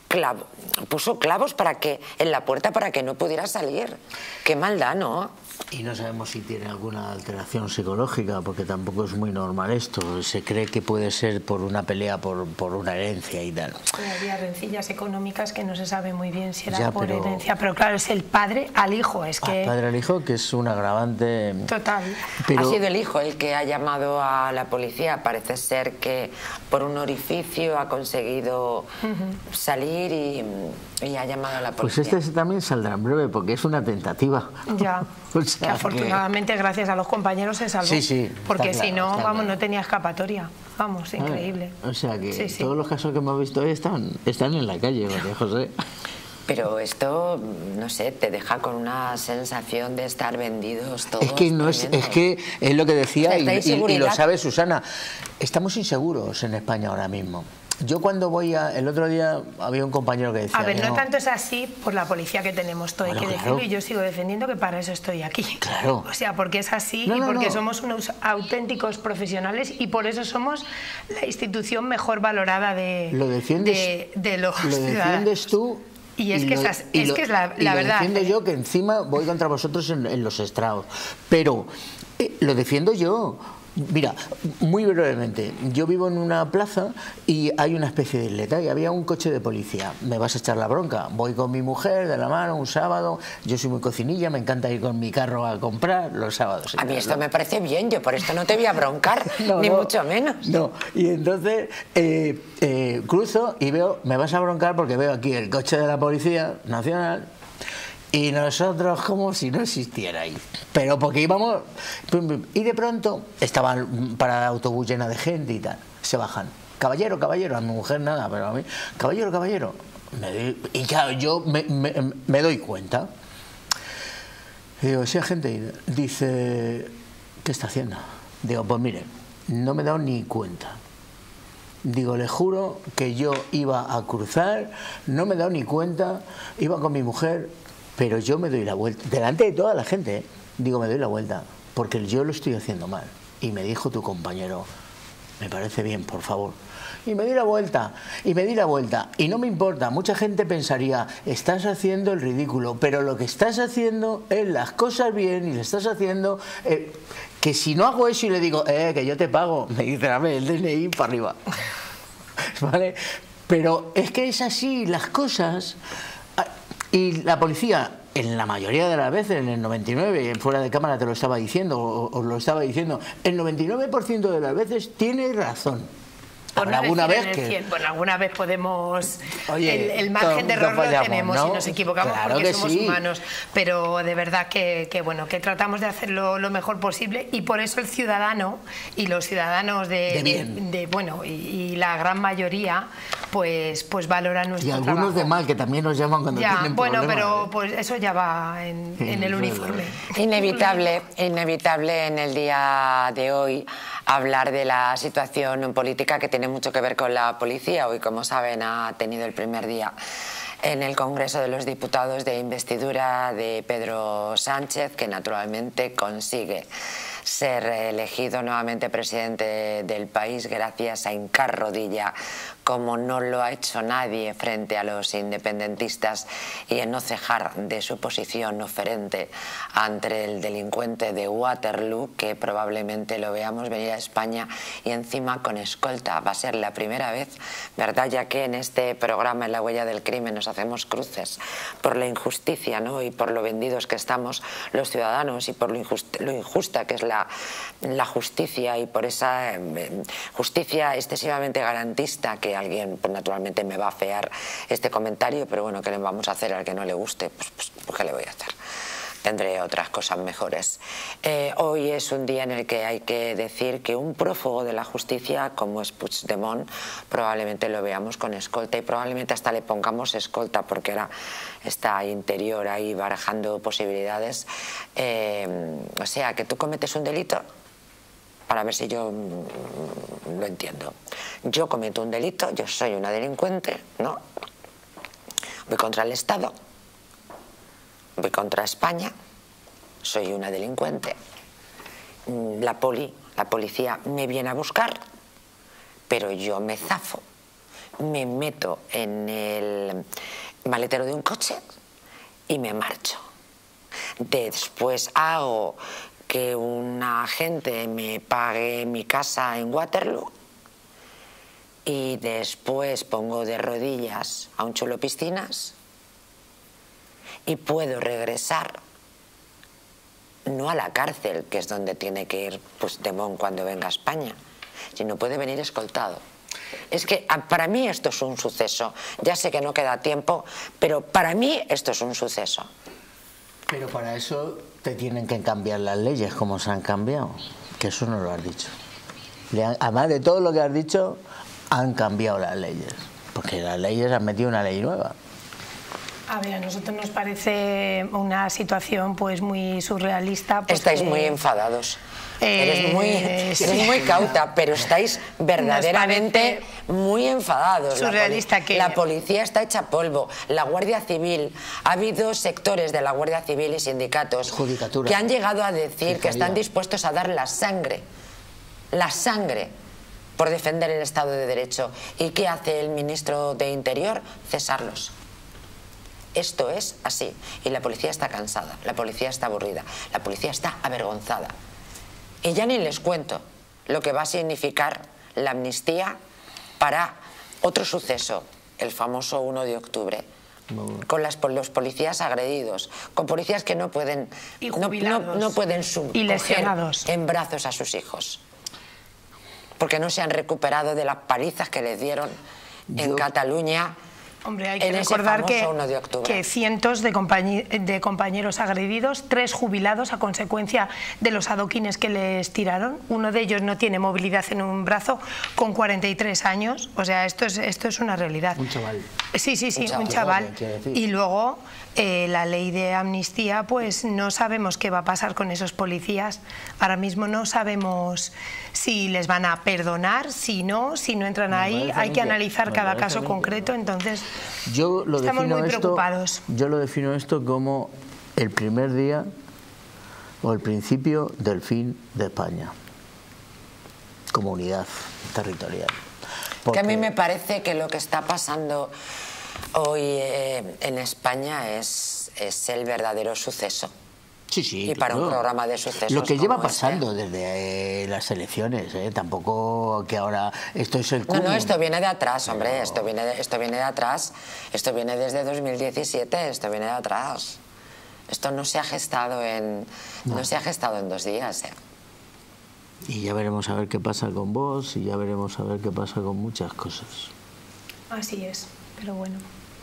clavo, puso clavos para que, en la puerta para que no pudiera salir. Qué maldad, ¿no?
Y no sabemos si tiene alguna alteración psicológica, porque tampoco es muy normal esto. Se cree que puede ser por una pelea, por, por una herencia y tal.
Había rencillas económicas que no se sabe muy bien si era
Ya,
por
pero...
herencia, pero claro, es el padre al hijo. Es que...
Al padre al hijo, que es un agravante...
Total.
Pero...
Ha sido el hijo el que ha llamado a la policía. Parece ser que por un orificio ha conseguido uh-huh. salir y, y ha llamado a la policía.
Pues este también saldrá en breve, porque es una tentativa.
Ya.
O sea,
que afortunadamente que... gracias a los compañeros se salvó.
Sí, sí,
porque
claro,
si no, vamos,
claro.
no tenía escapatoria. Vamos, increíble.
Ah, o sea que
sí, sí.
todos los casos que hemos visto hoy están, están en la calle, María José.
Pero esto, no sé, te deja con una sensación de estar vendidos todos.
Es que no es, es que es lo que decía y, y, y lo sabe Susana. Estamos inseguros en España ahora mismo. Yo cuando voy a... El otro día había un compañero que decía...
A ver, no,
no
tanto es así por la policía que tenemos, todo
bueno,
hay que
claro.
decirlo, y yo sigo defendiendo que para eso estoy aquí.
Claro.
O sea, porque es así
no,
y
no,
porque
no.
somos unos auténticos profesionales y por eso somos la institución mejor valorada de,
lo defiendes,
de, de los
lo defiendes tú.
Y es
y
que,
lo,
esas,
y
es,
lo,
que es la,
y
la
lo
verdad.
defiendo
¿eh?
yo, que encima voy contra vosotros en, en los estrados. Pero eh, lo defiendo yo. Mira, muy brevemente, yo vivo en una plaza y hay una especie de isleta y había un coche de policía. Me vas a echar la bronca. Voy con mi mujer de la mano un sábado, yo soy muy cocinilla, me encanta ir con mi carro a comprar los sábados.
A mí esto ¿no? me parece bien, yo por esto no te voy a broncar,
no,
ni
no,
mucho menos.
No, y entonces eh, eh, cruzo y veo, me vas a broncar porque veo aquí el coche de la Policía Nacional. Y nosotros como si no existiera ahí. Pero porque íbamos... Y de pronto estaban para el autobús llena de gente y tal. Se bajan. Caballero, caballero. A mi mujer nada, pero a mí... Caballero, caballero. Me, y claro, yo me, me, me doy cuenta. Y digo, sí, gente. Dice, ¿qué está haciendo? Digo, pues mire, no me he dado ni cuenta. Digo, le juro que yo iba a cruzar, no me he dado ni cuenta, iba con mi mujer... Pero yo me doy la vuelta, delante de toda la gente, ¿eh? Digo, me doy la vuelta, porque yo lo estoy haciendo mal. Y me dijo tu compañero, me parece bien, por favor. Y me di la vuelta, y me di la vuelta. Y no me importa, mucha gente pensaría, estás haciendo el ridículo, pero lo que estás haciendo es las cosas bien y le estás haciendo... Eh, que si no hago eso y le digo, eh, que yo te pago, me dice, dame el D N I para arriba. ¿Vale? Pero es que es así, las cosas... Y la policía, en la mayoría de las veces, en el noventa y nueve por ciento, fuera de cámara te lo estaba diciendo, os lo estaba diciendo, el noventa y nueve por ciento de las veces tiene razón.
Por no alguna vez que... cien, bueno, alguna vez podemos... Oye, el, el margen de error lo fallamos, tenemos, ¿no? Si nos equivocamos, claro, porque somos sí. humanos. Pero de verdad que, que, bueno, que tratamos de hacerlo lo mejor posible y por eso el ciudadano y los ciudadanos de,
de, bien.
de, de bueno, y, y la gran mayoría pues, pues valoran nuestro
trabajo. Y
trabajo.
algunos de mal, que también nos llaman cuando
ya,
tienen
bueno,
problemas.
Bueno, pero pues eso ya va en, sí, en el uniforme.
Inevitable, inevitable en el día de hoy hablar de la situación política que tiene mucho que ver con la policía. Hoy, como saben, ha tenido el primer día en el Congreso de los Diputados de investidura de Pedro Sánchez, que naturalmente consigue ser elegido nuevamente presidente del país gracias a hincar rodilla, como no lo ha hecho nadie frente a los independentistas, y en no cejar de su posición oferente ante el delincuente de Waterloo, que probablemente lo veamos venir a España y encima con escolta. Va a ser la primera vez, ¿verdad? Ya que en este programa, en La Huella del Crimen, nos hacemos cruces por la injusticia, ¿no? Y por lo vendidos que estamos los ciudadanos y por lo, injust lo injusta que es la, la justicia, y por esa eh, justicia excesivamente garantista que alguien, pues, naturalmente me va a afear este comentario, pero bueno, ¿qué le vamos a hacer al que no le guste? Pues, pues, pues ¿qué le voy a hacer? Tendré otras cosas mejores. Eh, hoy es un día en el que hay que decir que un prófugo de la justicia como es Puigdemont probablemente lo veamos con escolta, y probablemente hasta le pongamos escolta, porque ahora está interior ahí barajando posibilidades. Eh, o sea, que tú cometes un delito, para ver si yo lo entiendo. Yo cometo un delito, yo soy una delincuente, ¿no? Voy contra el Estado, voy contra España, soy una delincuente. La poli, la policía me viene a buscar, pero yo me zafo. me meto en el maletero de un coche y me marcho. Después hago que un agente me pague mi casa en Waterloo y después pongo de rodillas a un chulo piscinas y puedo regresar, no a la cárcel, que es donde tiene que ir Puigdemont cuando venga a España, sino puede venir escoltado. Es que para mí esto es un suceso. Ya sé que no queda tiempo, pero para mí esto es un suceso.
Pero para eso te tienen que cambiar las leyes como se han cambiado, que eso no lo has dicho. Le han, además de todo lo que has dicho, han cambiado las leyes, porque las leyes han metido una ley nueva.
A ver, a nosotros nos parece una situación pues muy surrealista. Porque...
Estáis muy enfadados.
Eh,
eres, muy,
sí.
eres muy cauta, pero estáis verdaderamente muy enfadados.
Surrealista
la,
que...
la policía está hecha polvo, la Guardia Civil, ha habido sectores de la Guardia Civil y sindicatos
Judicatura.
que han llegado a decir
Fijaría.
que están dispuestos a dar la sangre, la sangre, por defender el Estado de Derecho. ¿Y qué hace el ministro de Interior? Cesarlos. Esto es así. Y la policía está cansada, la policía está aburrida, la policía está avergonzada. Y ya ni les cuento lo que va a significar la amnistía para otro suceso, el famoso uno de octubre. Con las, los policías agredidos, con policías que no pueden,
y
no, no, no pueden
y lesionados
en brazos a sus hijos, porque no se han recuperado de las palizas que les dieron
Yo...
en Cataluña.
Hombre, hay que recordar que,
de
que cientos de, compañe de compañeros agredidos, tres jubilados a consecuencia de los adoquines que les tiraron. Uno de ellos no tiene movilidad en un brazo, con cuarenta y tres años. O sea, esto es, esto es una realidad.
Un chaval.
Sí, sí, sí, un chaval.
Un chaval.
Y luego eh, la ley de amnistía, pues no sabemos qué va a pasar con esos policías. Ahora mismo no sabemos si les van a perdonar, si no, si no entran
Me
ahí. Hay que analizar cada caso concreto, entonces...
Yo lo
Estamos
defino
muy
esto,
preocupados.
Yo lo defino esto como el primer día o el principio del fin de España como unidad territorial.
Porque... Que a mí me parece que lo que está pasando hoy eh, en España es, es el verdadero suceso.
Sí, sí,
y para
claro.
un programa de sucesos
lo que lleva
como
pasando
este.
desde eh, las elecciones, eh, tampoco que ahora esto es el
no, no, esto viene de atrás, hombre, Pero... esto viene de, esto viene de atrás, esto viene desde dos mil diecisiete, esto viene de atrás. Esto no se ha gestado en no, no se ha gestado en dos días. Eh.
Y ya veremos a ver qué pasa con vos y ya veremos a ver qué pasa con muchas cosas.
Así es, pero bueno.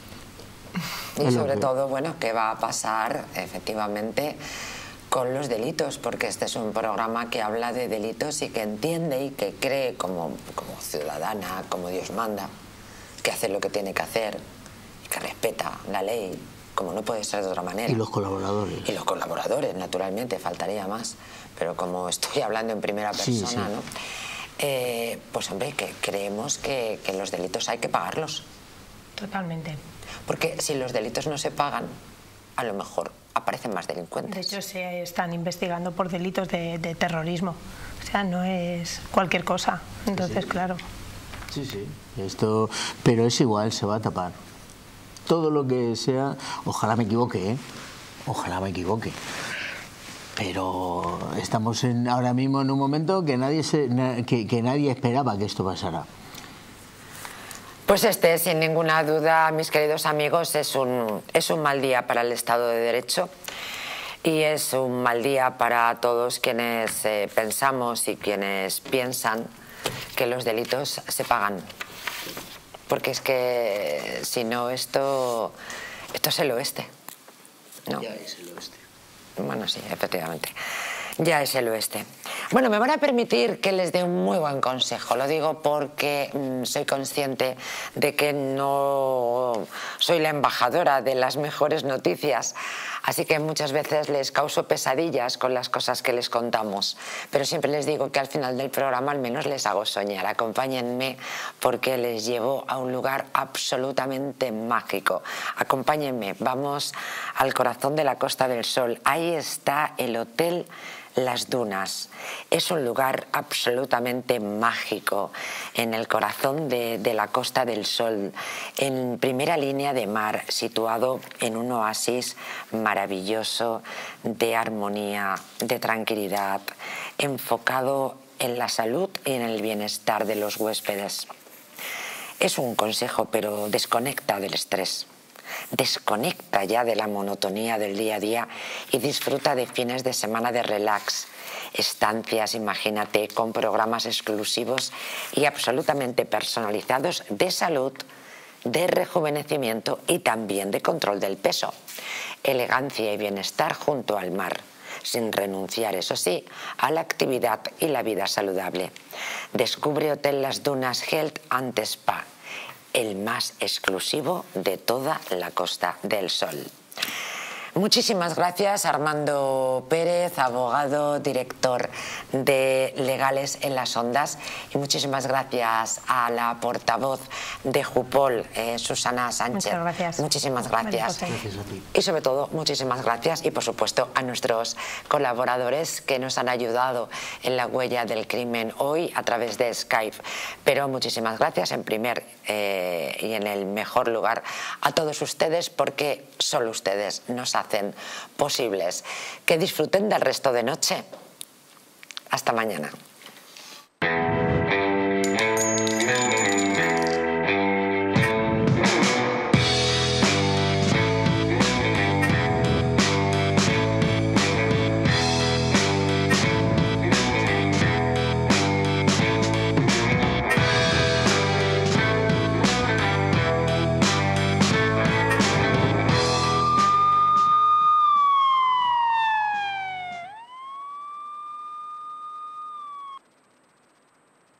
Y sobre todo, bueno, qué va a pasar efectivamente con los delitos, porque este es un programa que habla de delitos y que entiende y que cree como, como ciudadana, como Dios manda, que hace lo que tiene que hacer, que respeta la ley, como no puede ser de otra manera.
Y los colaboradores.
Y los colaboradores, naturalmente, faltaría más, pero como estoy hablando en primera persona, sí, sí. ¿no? Eh, pues hombre, que creemos que, que los delitos hay que pagarlos.
Totalmente.
Porque si los delitos no se pagan, a lo mejor aparecen más delincuentes.
De hecho, se están investigando por delitos de, de terrorismo. O sea, no es cualquier cosa. Entonces,
sí.
claro.
Sí, sí. Esto, pero es igual, se va a tapar. Todo lo que sea, ojalá me equivoque, ¿eh? Ojalá me equivoque. Pero estamos en, ahora mismo en un momento que nadie, se, que, que nadie esperaba que esto pasara.
Pues este, sin ninguna duda, mis queridos amigos, es un, es un mal día para el Estado de Derecho y es un mal día para todos quienes eh, pensamos y quienes piensan que los delitos se pagan. Porque es que si no, esto, esto es el oeste, ¿no?
Ya es el oeste.
Bueno, sí, efectivamente. Ya es el oeste. Bueno, me van a permitir que les dé un muy buen consejo. Lo digo porque mmm, soy consciente de que no soy la embajadora de las mejores noticias, así que muchas veces les causo pesadillas con las cosas que les contamos. Pero siempre les digo que al final del programa al menos les hago soñar. Acompáñenme porque les llevo a un lugar absolutamente mágico. Acompáñenme, vamos al corazón de la Costa del Sol. Ahí está el Hotel Las Dunas es un lugar absolutamente mágico en el corazón de, de la Costa del Sol, en primera línea de mar, situado en un oasis maravilloso de armonía, de tranquilidad, enfocado en la salud y en el bienestar de los huéspedes. Es un consejo, pero desconecta del estrés. Desconecta ya de la monotonía del día a día y disfruta de fines de semana de relax, estancias, imagínate, con programas exclusivos y absolutamente personalizados de salud, de rejuvenecimiento y también de control del peso. Elegancia y bienestar junto al mar, sin renunciar, eso sí, a la actividad y la vida saludable. Descubre Hotel Las Dunas Health and Spa, el más exclusivo de toda la Costa del Sol. Muchísimas gracias, Armando Pérez, abogado, director de Legales en las Ondas, y muchísimas gracias a la portavoz de Jupol, eh, Susana Sánchez.
Muchas gracias.
Muchísimas gracias.
Gracias a ti.
Y sobre todo, muchísimas gracias y por supuesto a nuestros colaboradores que nos han ayudado en la huella del crimen hoy a través de Skype. Pero muchísimas gracias en primer eh, y en el mejor lugar a todos ustedes, porque solo ustedes nos hacen posibles. Que disfruten del resto de noche. Hasta mañana.